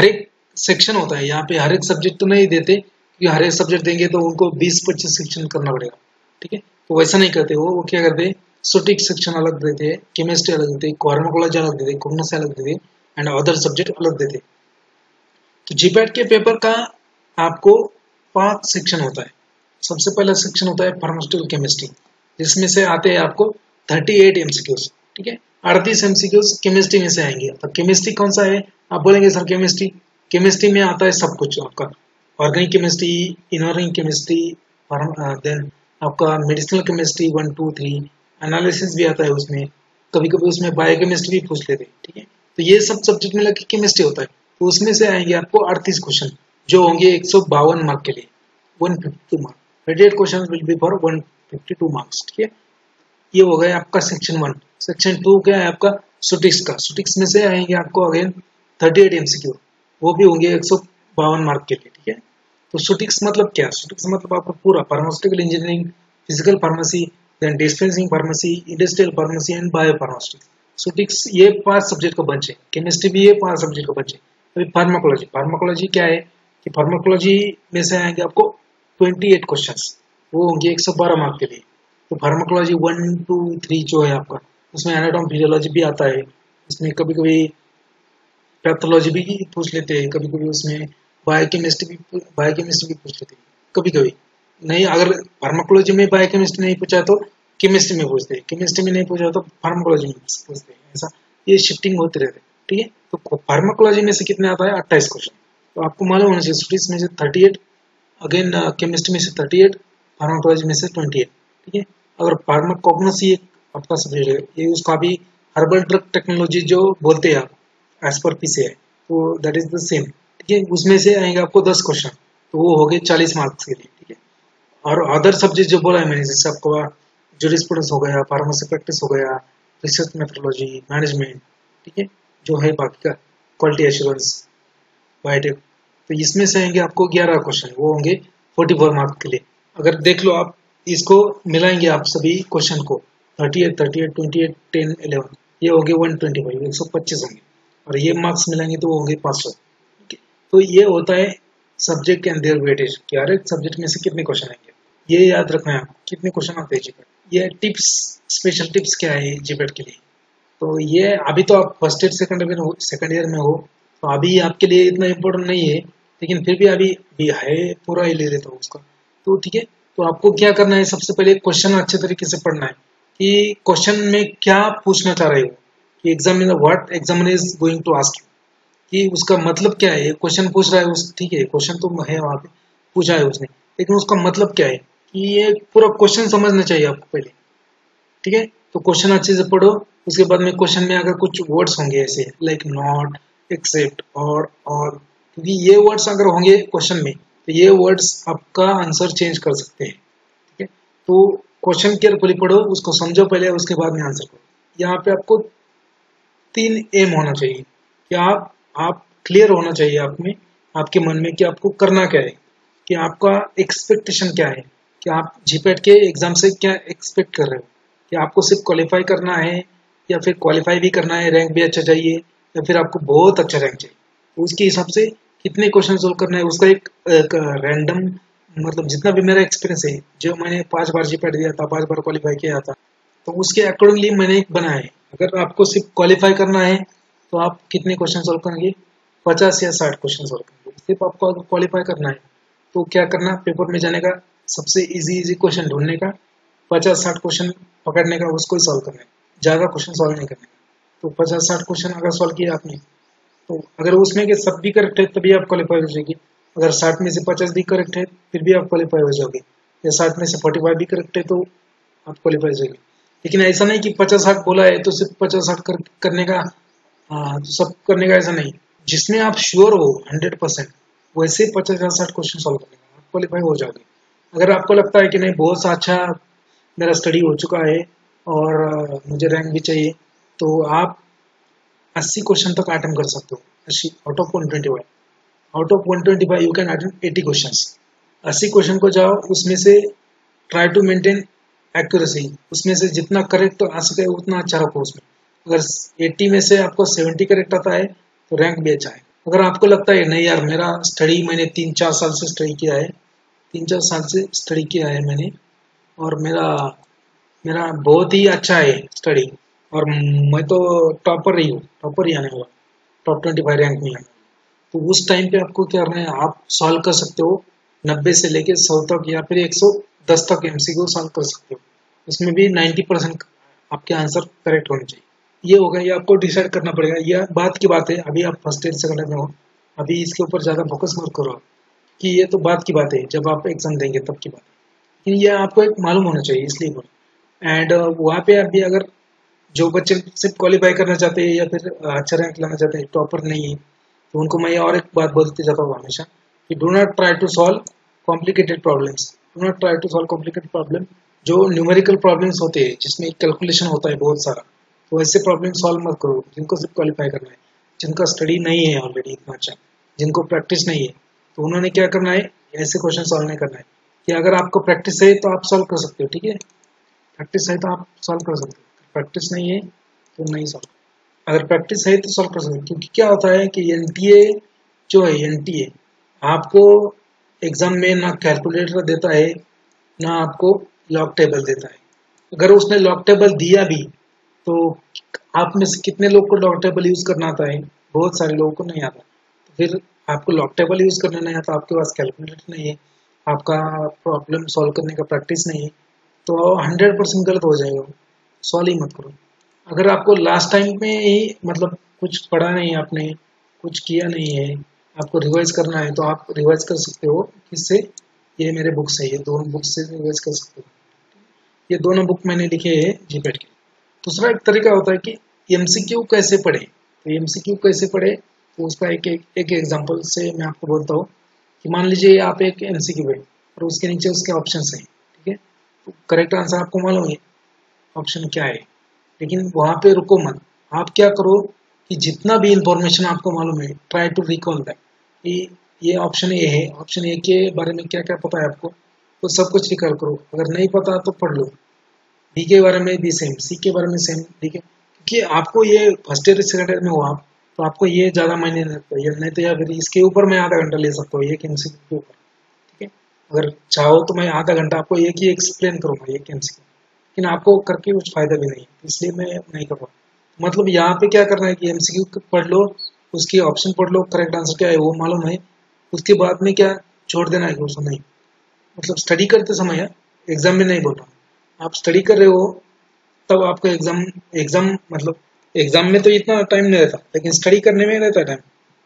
सेक्शन होता है। यहाँ पे हर एक सब्जेक्ट तो नहीं देते, क्योंकि हर एक सब्जेक्ट देंगे तो उनको बीस पच्चीस सेक्शन करना पड़ेगा, ठीक है। तो वैसा नहीं करते वो वो क्या करते हैं, स्टैटिक सेक्शन अलग देते हैं, केमिस्ट्री अलग देते हैं, फार्माकोलॉजी अलग देते हैं, कॉग्निशन अलग देते हैं, एंड अदर सब्जेक्ट अलग देते हैं। तो जीपैट के पेपर का आपको पांच सेक्शन होता है। सबसे पहला सेक्शन होता है फार्मास्यूटिकल केमिस्ट्री, जिसमें से आते हैं आपको अड़तीस एमसीक्यूज, ठीक है। अड़तीस एमसीक्यूज केमिस्ट्री में से आएंगे। तो केमिस्ट्री कौन सा है, आप बोलेंगे सर केमिस्ट्री, केमिस्ट्री में आता है सब कुछ आपका, organic chemistry, inorganic chemistry, then आपका medicinal chemistry one two three, analysis भी आता है उसमें, कभी कभी उसमें बायोकेमिस्ट्री भी पूछ लेते हैं, ठीक है। तो ये सब सब्जेक्ट मिला के केमिस्ट्री होता है। तो उसमें से आएंगे आपको अड़तीस क्वेश्चन, जो होंगे एक सौ बावन मार्क के लिए, one fifty two mark. thirty-eight question will be for one fifty two marks, ठीक है। ये हो गया आपका सेक्शन वन। सेक्शन टू क्या है आपका, स्टैटिक्स का। स्टैटिक्स में से आएंगे आपको अगेन अड़तीस एमसीक्यू, वो भी होंगे एक सौ बावन मार्क के लिए, ठीक है। तो स्टैटिक्स मतलब क्या, स्टैटिक्स मतलब आपको पूरा pharmaceutical engineering, physical pharmacy, then dispensing pharmacy, industrial pharmacy and biopharmaceutics. Statics ये पांच सब्जेक्ट का बंच है। केमिस्ट्री भी ये पांच सब्जेक्ट का बंच है। अभी फार्माकोलॉजी, फार्माकोलॉजी क्या है कि फार्माकोलॉजी में से आएंगे आपको अट्ठाईस क्वेश्चंस, वो होंगे एक सौ बारह मार्क के लिए। तो फार्माकोलॉजी वन टू थ्री जो है आपका, उसमें एनाटॉमी फिजियोलॉजी भी आता है, उसमें कभी कभी पैथोलॉजी भी पूछ लेते हैं, कभी कभी उसमें बायोकेमिस्ट्री भी बायोकेमिस्ट्री भी पूछ लेते हैं, कभी कभी नहीं। अगर फार्माकोलॉजी में बायोकेमिस्ट्री नहीं पूछा तो केमिस्ट्री में पूछते हैं, केमिस्ट्री में नहीं पूछा तो फार्माकोलॉजी में पूछते हैं, ऐसा ये शिफ्टिंग होते रहते हैं, ठीक है। तो फार्माकोलॉजी में से कितने आता है, अट्ठाईस क्वेश्चन। तो आपको मालूम होना चाहिए, स्टैटिस्टिक्स में से अड़तीस, अगेन केमिस्ट्री में से अड़तीस, फार्माकोलॉजी में से अट्ठाईस, ठीक है। अगर फार्माकोग्नोसी आपका सब्जेक्ट है, ये उसका भी हर्बल ड्रग टेक्नोलॉजी जो बोलते हैं आप, एज पर पी से है, तो दैट इज द सेम, ठीक है। उसमें से आएंगे आपको दस क्वेश्चन, तो वो हो गए चालीस मार्क्स के लिए, ठीक है। और अदर सब्जेक्ट जो बोला है मैंने, जैसे आपको जूरिस्प्रूडेंस हो गया, फार्मेसी प्रैक्टिस हो गया, रिसर्च मेथोडोलॉजी, मैनेजमेंट, ठीक है, जो है बाकी का क्वालिटी एश्योरेंस, बायोटेक, तो इसमें से आएंगे आपको ग्यारह क्वेश्चन, वो होंगे चौवालीस मार्क के लिए। अगर देख लो आप इसको मिलाएंगे आप सभी क्वेश्चन को, अड़तीस, अड़तीस, अट्ठाईस, दस, ग्यारह, ये होंगे एक सौ पच्चीस, एक सौ पच्चीस होंगे, और ये मार्क्स मिलाएंगे तो वो होंगे पाँच सौ, ठीक है। तो ये होता है सब्जेक्ट एंड देयर वेटेज, कि हर एक सब्जेक्ट में से कितने क्वेश्चन आएंगे, ये याद रखना है, कितने क्वेश्चन आते हैं जीपैट। ये टिप्स, स्पेशल टिप्स क्या है जीपैट के लिए, तो ये अभी तो आप फर्स्ट ईयर सेकंड ईयर हो सेकंड ईयर में हो, तो अभी आपके लिए इतना इम्पोर्टेंट नहीं है, लेकिन फिर भी अभी भी है, पूरा ही ले लेता हूँ उसका, तो ठीक है। तो आपको क्या करना है, सबसे पहले क्वेश्चन अच्छे तरीके से पढ़ना है कि क्वेश्चन में क्या पूछना चाह रहे हो, कि examiner what examiner is going to ask you, कि उसका मतलब क्या है। क्वेश्चन पूछ रहा है उस, ठीक है, क्वेश्चन तो है वहां पे पूछा है उसने, लेकिन उसका मतलब क्या है, कि ये पूरा क्वेश्चन समझना चाहिए आपको पहले, ठीक है। तो क्वेश्चन अच्छे से पढ़ो, उसके बाद में क्वेश्चन में अगर कुछ वर्ड्स होंगे ऐसे लाइक नॉट, एक्सेप्ट और और, क्योंकि ये वर्ड्स अगर होंगे क्वेश्चन में तो ये वर्ड्स आपका आंसर चेंज कर सकते हैं, ठीक है। तो क्वेश्चन केयरफुली पढ़ो, उसको समझो पहले, उसके बाद में आंसर करो। यहाँ पे आपको तीन एम होना चाहिए, कि आप आप क्लियर होना चाहिए आप में, आपके मन में कि आपको करना क्या है, कि आपका एक्सपेक्टेशन क्या है, कि आप जीपैट के एग्जाम से क्या एक्सपेक्ट कर रहे हो, कि आपको सिर्फ क्वालिफाई करना है, या फिर क्वालिफाई भी करना है, रैंक भी अच्छा चाहिए, या फिर आपको बहुत अच्छा रैंक चाहिए। तो उसके हिसाब से कितने क्वेश्चन सोल्व करना है, उसका एक, एक रैंडम, मतलब जितना भी मेरा एक्सपीरियंस है, जो मैंने पांच बार जीपैट दिया था, पांच बार क्वालिफाई किया था, तो उसके अकॉर्डिंगली मैंने एक बनाया है। अगर आपको सिर्फ क्वालिफाई करना है तो आप कितने क्वेश्चन सोल्व करेंगे, पचास या साठ क्वेश्चन सोल्व करेंगे। सिर्फ आपको अगर क्वालिफाई करना है तो क्या करना, पेपर में जाने का, सबसे इजी इजी क्वेश्चन ढूंढने का, पचास साठ क्वेश्चन पकड़ने का, उसको ही सॉल्व करना है, ज्यादा क्वेश्चन सॉल्व नहीं करने का। तो पचास साठ क्वेश्चन अगर सॉल्व किया आपने, तो अगर उसमें के सब भी करेक्ट है तभी आप क्वालिफाई हो जाएगी। अगर साठ में से पचास भी करेक्ट है फिर भी आप क्वालिफाई हो जाओगे, या साठ में से फोर्टी फाइव भी करेक्ट है तो आप क्वालिफाई हो जाएंगे। लेकिन ऐसा नहीं कि पचास साठ बोला है तो सिर्फ पचास साठ कर, करने का, आ, सब करने का, ऐसा नहीं। जिसमें आप श्योर हो हंड्रेड परसेंट, वैसे पचास या साठ क्वेश्चन सॉल्व करने का, आप क्वालिफाई हो जाओगे। अगर आपको लगता है कि नहीं बहुत सा अच्छा मेरा स्टडी हो चुका है और आ, मुझे रैंक भी चाहिए, तो आप अस्सी क्वेश्चन तक अटेम्प्ट कर सकते हो, अस्सी out of one twenty five, out of one twenty five you can attempt eighty questions. अस्सी क्वेश्चन को जाओ, उसमें से ट्राई टू मेंटेन एक्यूरेसी, उसमें से जितना करेक्ट आ सके उतना अच्छा रखो उसमें। अगर अस्सी में से आपको सत्तर करेक्ट आता है तो रैंक भी अच्छा है, अगर आपको लगता है नहीं यार मेरा स्टडी मैंने तीन चार साल से स्टडी किया है, तीन चार साल से स्टडी किया है मैंने, और मेरा मेरा बहुत ही अच्छा है स्टडी, और मैं तो टॉपर ही हूँ, टॉपर ही आने वाला, टॉप ट्वेंटी फाइव रैंक में आने, तो उस टाइम पे आपको क्या करना है, आप सॉल्व कर सकते हो नब्बे से लेके सौ तक या फिर एक सौ दस तक एमसीक्यू सॉल्व कर सकते हो। इसमें भी नाइन्टी परसेंट आपके आंसर करेक्ट होने चाहिए। ये होगा, ये आपको डिसाइड करना पड़ेगा। यह बात की बात है, अभी आप फर्स्ट ईयर सेकंड ईयर में हो, अभी इसके ऊपर ज़्यादा फोकस मत करो कि ये तो बात की बात है, जब आप एग्जाम देंगे तब की बात है, लेकिन ये आपको एक मालूम होना चाहिए, इसलिए बोलो। एंड वहाँ पे अभी अगर जो बच्चे सिर्फ क्वालिफाई करना चाहते हैं या फिर अच्छा रैंक लाना चाहते हैं, टॉपर नहीं है, तो उनको मैं और एक बात बोलते जाता हूँ हमेशा कि do not try to solve complicated problems, do not try to solve complicated problem. जो न्यूमेरिकल प्रॉब्लम्स होते हैं जिसमें कैलकुलेशन होता है बहुत सारा, तो ऐसे प्रॉब्लम सॉल्व मत करो जिनको सिर्फ क्वालिफाई करना है, जिनका स्टडी नहीं है ऑलरेडी इतना अच्छा, जिनको प्रैक्टिस नहीं है, तो उन्होंने क्या करना है, ऐसे क्वेश्चन सॉल्व नहीं करना है। कि अगर आपको प्रैक्टिस है तो आप सॉल्व कर सकते हो, ठीक है, प्रैक्टिस है तो आप सॉल्व कर सकते हो, प्रैक्टिस नहीं है तो नहीं सॉल्व, अगर प्रैक्टिस है तो सॉल्व कर सकते हो। क्योंकि क्या होता है कि एनटीए जो है, एनटीए आपको एग्जाम में ना कैलकुलेटर देता है ना आपको लॉग टेबल देता है। अगर उसने लॉग टेबल दिया भी तो आप में से कितने लोग को लॉग टेबल यूज करना आता है, बहुत सारे लोगों को नहीं आता। तो फिर आपको लॉग टेबल यूज करना नहीं आता, आपके पास कैलकुलेटर नहीं है, आपका प्रॉब्लम सॉल्व करने का प्रैक्टिस नहीं है, तो हंड्रेड परसेंट गलत हो जाएगा, सॉल्व ही मत करो। अगर आपको लास्ट टाइम में ही मतलब कुछ पढ़ा नहीं, आपने कुछ किया नहीं है, आपको रिवाइज करना है, तो आप रिवाइज कर सकते हो किससे, ये मेरे बुक से, ये दोनों बुक से रिवाइज कर सकते हो। ये दोनों बुक मैंने लिखे हैं जीपेट के। दूसरा एक तरीका होता है कि एमसीक्यू कैसे पढ़े, तो एमसीक्यू कैसे पढ़े, तो उसका एक एक, एक एग्जांपल से मैं आपको बोलता हूँ कि मान लीजिए आप एक एमसीक्यू है और उसके नीचे उसके ऑप्शन है, ठीक है, तो करेक्ट आंसर आपको मालूम है ऑप्शन क्या है, लेकिन वहां पे रुको मत, आप क्या करो कि जितना भी इंफॉर्मेशन आपको मालूम है, ट्राई टू रिकॉल दैट, कि ये ऑप्शन ए है, ऑप्शन ए के बारे में क्या क्या पता है आपको, तो सब कुछ रिकॉल करो। अगर नहीं पता तो पढ़ लो। डी के बारे में भी सेम, सी के बारे में सेम, ठीक है, क्योंकि आपको ये फर्स्ट ईयर सेकंड ईयर में हो आप, तो आपको ये ज़्यादा मायने नहीं रखता है, नहीं तो या फिर इसके ऊपर मैं आधा घंटा ले सकता हूँ एक एमसीक्यू के ऊपर, ठीक है, अगर चाहो तो मैं आधा घंटा आपको एक ही एक्सप्लेन करूँगा एक एमसीक्यू, लेकिन आपको करके कुछ फायदा भी नहीं, इसलिए मैं नहीं कर पाऊँ। मतलब यहाँ पे क्या करना है कि एमसीक्यू पढ़ लो, उसके ऑप्शन पढ़ लो, करेक्ट आंसर क्या है वो मालूम है, उसके बाद में क्या छोड़ देना है उसको नहीं, मतलब स्टडी करते समय, एग्जाम में नहीं बोल रहा हूँ, आप स्टडी कर रहे हो तब आपको एग्जाम एग्जाम मतलब एग्जाम में तो इतना टाइम नहीं रहता, लेकिन स्टडी करने में रहता है टाइम।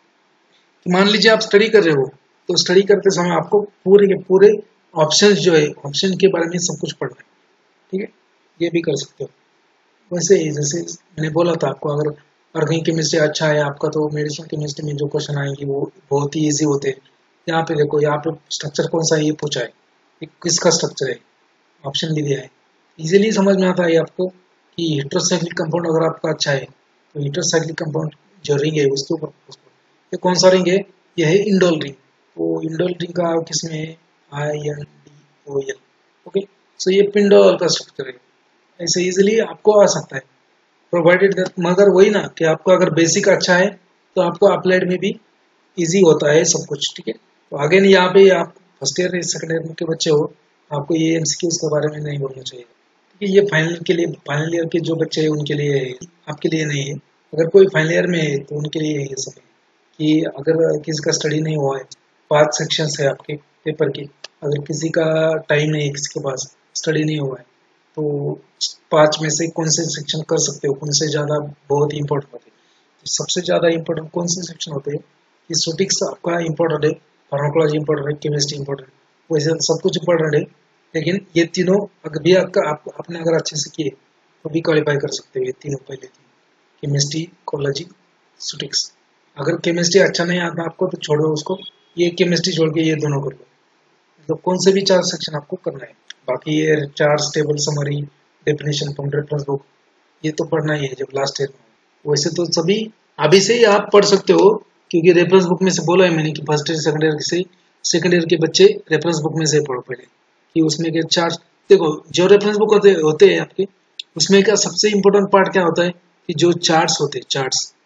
तो मान लीजिए आप स्टडी कर रहे हो, तो स्टडी करते समय आपको पूरे के पूरे ऑप्शंस जो है, ऑप्शन के बारे में सब कुछ पढ़ना है, ठीक है, ये भी कर सकते हो। वैसे ही जैसे मैंने बोला था आपको, अगर ऑर्गेनिक केमिस्ट्री अच्छा है आपका, तो मेडिसिन केमिस्ट्री में जो क्वेश्चन आएंगे वो बहुत ही ईजी होते हैं। यहाँ पे देखो, यहाँ पे स्ट्रक्चर कौन सा है ये पूछा है, किसका स्ट्रक्चर है, ऑप्शन भी दिया है, इजीली समझ में आता है आपको कि हेट्रोसाइक्लिक कंपाउंड अगर आपका अच्छा है तो हेट्रोसाइक्लिक कंपाउंड जो रिंग है उसके ऊपर, ये कौन सा रिंग है, ये है इंडोल रिंग, तो इंडोल रिंग का किसमें है, I N D O L, okay, so ये पिंडोल का स्ट्रक्चर है, ऐसे इजीली आपको आ सकता है, प्रोवाइडेड दैट, मगर वही ना कि आपको अगर बेसिक अच्छा है तो आपको अप्लाइड में भी इजी होता है सब कुछ, ठीक है। तो आगे नहीं, यहाँ पे आप फर्स्ट ईयर सेकंड ईयर के बच्चे हो, आपको ये एमसीक्यूज के बारे में नहीं बोलना चाहिए, ठीक है, ये फाइनल के लिए, फाइनल ईयर के जो बच्चे हैं उनके लिए है, आपके लिए नहीं है। अगर कोई फाइनल ईयर में है तो उनके लिए ये सब है कि अगर किसी का स्टडी नहीं हुआ है, पांच सेक्शंस है आपके पेपर के, अगर किसी का टाइम नहीं है, किसी के पास स्टडी नहीं हुआ है, तो पांच में से कौन से सेक्शन कर सकते हो, कौन से ज़्यादा बहुत ही इंपॉर्टेंट होते हैं, तो सबसे ज़्यादा इंपॉर्टेंट कौन से सेक्शन होते हैं, ये सोटिक्स आपका इंपॉर्टेंट है, फार्माकोलॉजी इंपॉर्टेंट है, केमिस्ट्री इंपॉर्टेंट है, वैसे सब कुछ इंपॉर्टेंट है, लेकिन ये तीनों अगर भी आपका आप, आपने अगर अच्छे से किए तो भी क्वालिफाई कर सकते हो, ये तीनों पहले तीन, केमिस्ट्री, कोलॉजी, सोटिक्स। अगर केमिस्ट्री अच्छा नहीं आता आपको तो छोड़ो उसको, ये केमिस्ट्री छोड़ के ये दोनों कर लो, मतलब कौन से भी चार सेक्शन आपको करना है, बाकी ये चार table, summary, definition from reference book, ये तो पढ़ना ही है जब लास्ट ईयर में। वैसे तो सभी अभी से ही आप पढ़ सकते हो, क्योंकि रेफरेंस बुक में से बोला है मैंने कि फर्स्ट ईयर सेकंड ईयर से सेकंड ईयर के बच्चे रेफरेंस बुक में से पढ़ो पहले, कि उसमें के चार, देखो जो रेफरेंस बुक होते होते हैं आपके, उसमें का सबसे इम्पोर्टेंट पार्ट क्या होता है कि जो चार्ट्स होते हैं, चार्ट्स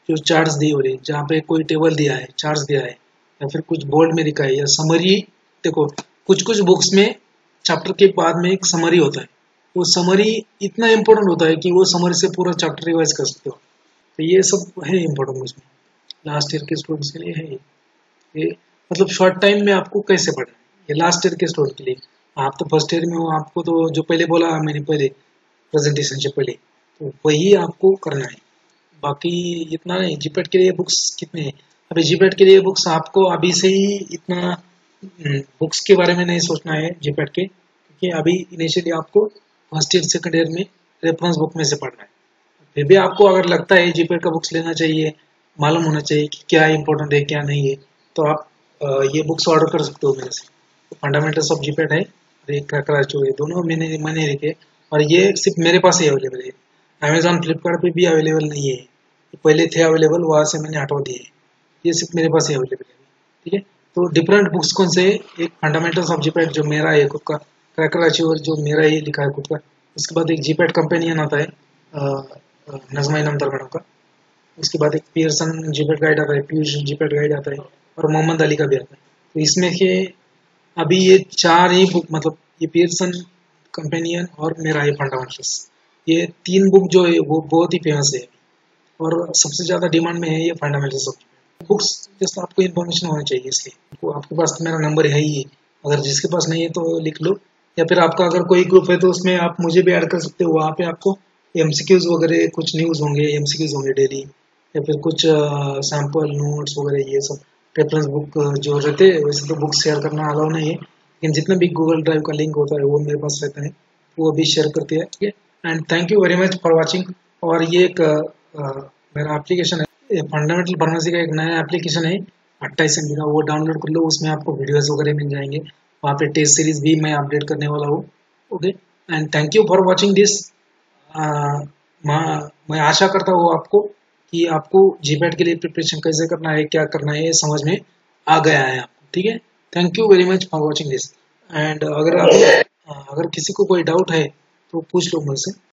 जो चार्ट्स दी हो रही, जहाँ पे कोई टेबल दिया है, चार्ट्स दिया है, या फिर कुछ बोर्ड में लिखा है या समरी। देखो कुछ कुछ बुक्स में चैप्टर के बाद में एक समरी होता है, वो समरी इतना इम्पोर्टेंट होता है कि वो समरी से पूरा चैप्टर रिवाइज कर सकते हो। तो ये सब है इम्पोर्टेंट उसमें, लास्ट ईयर के स्टूडेंट्स के लिए है ये ये मतलब शॉर्ट टाइम में आपको कैसे पढ़ना है, ये लास्ट ईयर के स्टूडेंट के लिए। आप तो फर्स्ट ईयर में हो, आपको तो जो पहले बोला मैंने पहले प्रेजेंटेशन से पहले, तो वही आपको करना है, बाकी इतना नहीं। जीपेट के लिए बुक्स कितने हैं अभी? जीपेट के लिए बुक्स आपको अभी से ही इतना बुक्स के बारे में नहीं सोचना है जीपेट के, क्योंकि अभी इनिशियली आपको फर्स्ट ईयर सेकंड ईयर में रेफरेंस बुक में से पढ़ना है। फिर भी आपको अगर लगता है जीपेट का बुक्स लेना चाहिए, मालूम होना चाहिए कि क्या इम्पोर्टेंट है क्या नहीं है, तो आप ये बुक्स ऑर्डर कर सकते हो मेरे से। फंडामेंटल्स ऑफ जीपेट है और एक क्रैकराचो है, दोनों मैंने मैंने लिखे, और ये सिर्फ मेरे पास ही अवेलेबल है। अमेजॉन फ्लिपकार्ट पे भी अवेलेबल नहीं है, पहले थे अवेलेबल, वहाँ से मैंने हटवा दिए, ये सिर्फ मेरे पास ही अवेलेबल है। ठीक है, तो डिफरेंट बुक्स कौन से? एक फंडामेंटल्स ऑफ जीपेट जो मेरा है खुद का, क्रैकर अचीवर जो मेरा ही लिखा है खुद का, उसके बाद एक जीपेट कंपेनियन आता है नजमा इनामदार मैडम का, उसके बाद एक पियर्सन जीपेट गाइड आता है, पीयूष जीपेट गाइड आता है, और मोहम्मद अली का भी आता है। तो इसमें के अभी ये चार ही बुक, मतलब ये पियर्सन कंपेनियन और मेरा ही फंडामेंटल्स, ये तीन बुक जो है वो बहुत ही फेमस है और सबसे ज़्यादा डिमांड में है ये फंडामेंटल्स ऑफ बुक्स। जस्ट आपको इन्फॉर्मेशन होनी चाहिए, इसलिए तो आपके पास तो मेरा नंबर है ही, अगर जिसके पास नहीं है तो लिख लो, या फिर आपका अगर कोई ग्रुप है तो उसमें आप मुझे भी ऐड कर सकते हो। वहाँ पे आपको एमसीक्यूज वगैरह कुछ न्यूज़ होंगे, एमसीक्यूज होंगे डेली, या फिर कुछ सैम्पल नोट्स वगैरह, ये सब रेफरेंस बुक जो रहते हैं। वैसे तो बुक शेयर करना अलाउ नहीं है, लेकिन जितना भी गूगल ड्राइव का लिंक होता है वो मेरे पास रहता है, वो भी शेयर करती है। ठीक है, and thank you very much for watching. और ये एक uh, मेरा एप्लीकेशन है, फंडामेंटल फार्मेसी का एक नया एप्लीकेशन है अट्ठाईस एम बी का, वो डाउनलोड कर लो, उसमें आपको वीडियोस वगैरह मिल जाएंगे, वहाँ पे टेस्ट सीरीज भी मैं अपडेट करने वाला हूँ। Okay, and thank you for watching this. मैं आशा करता हूँ आपको कि आपको जीपैट के लिए प्रिपरेशन कैसे करना है, क्या करना है, ये समझ में आ गया है आपको। ठीक है, thank you very much for watching this. And अगर आप अगर किसी को कोई डाउट है तो पूछ लो मुझसे।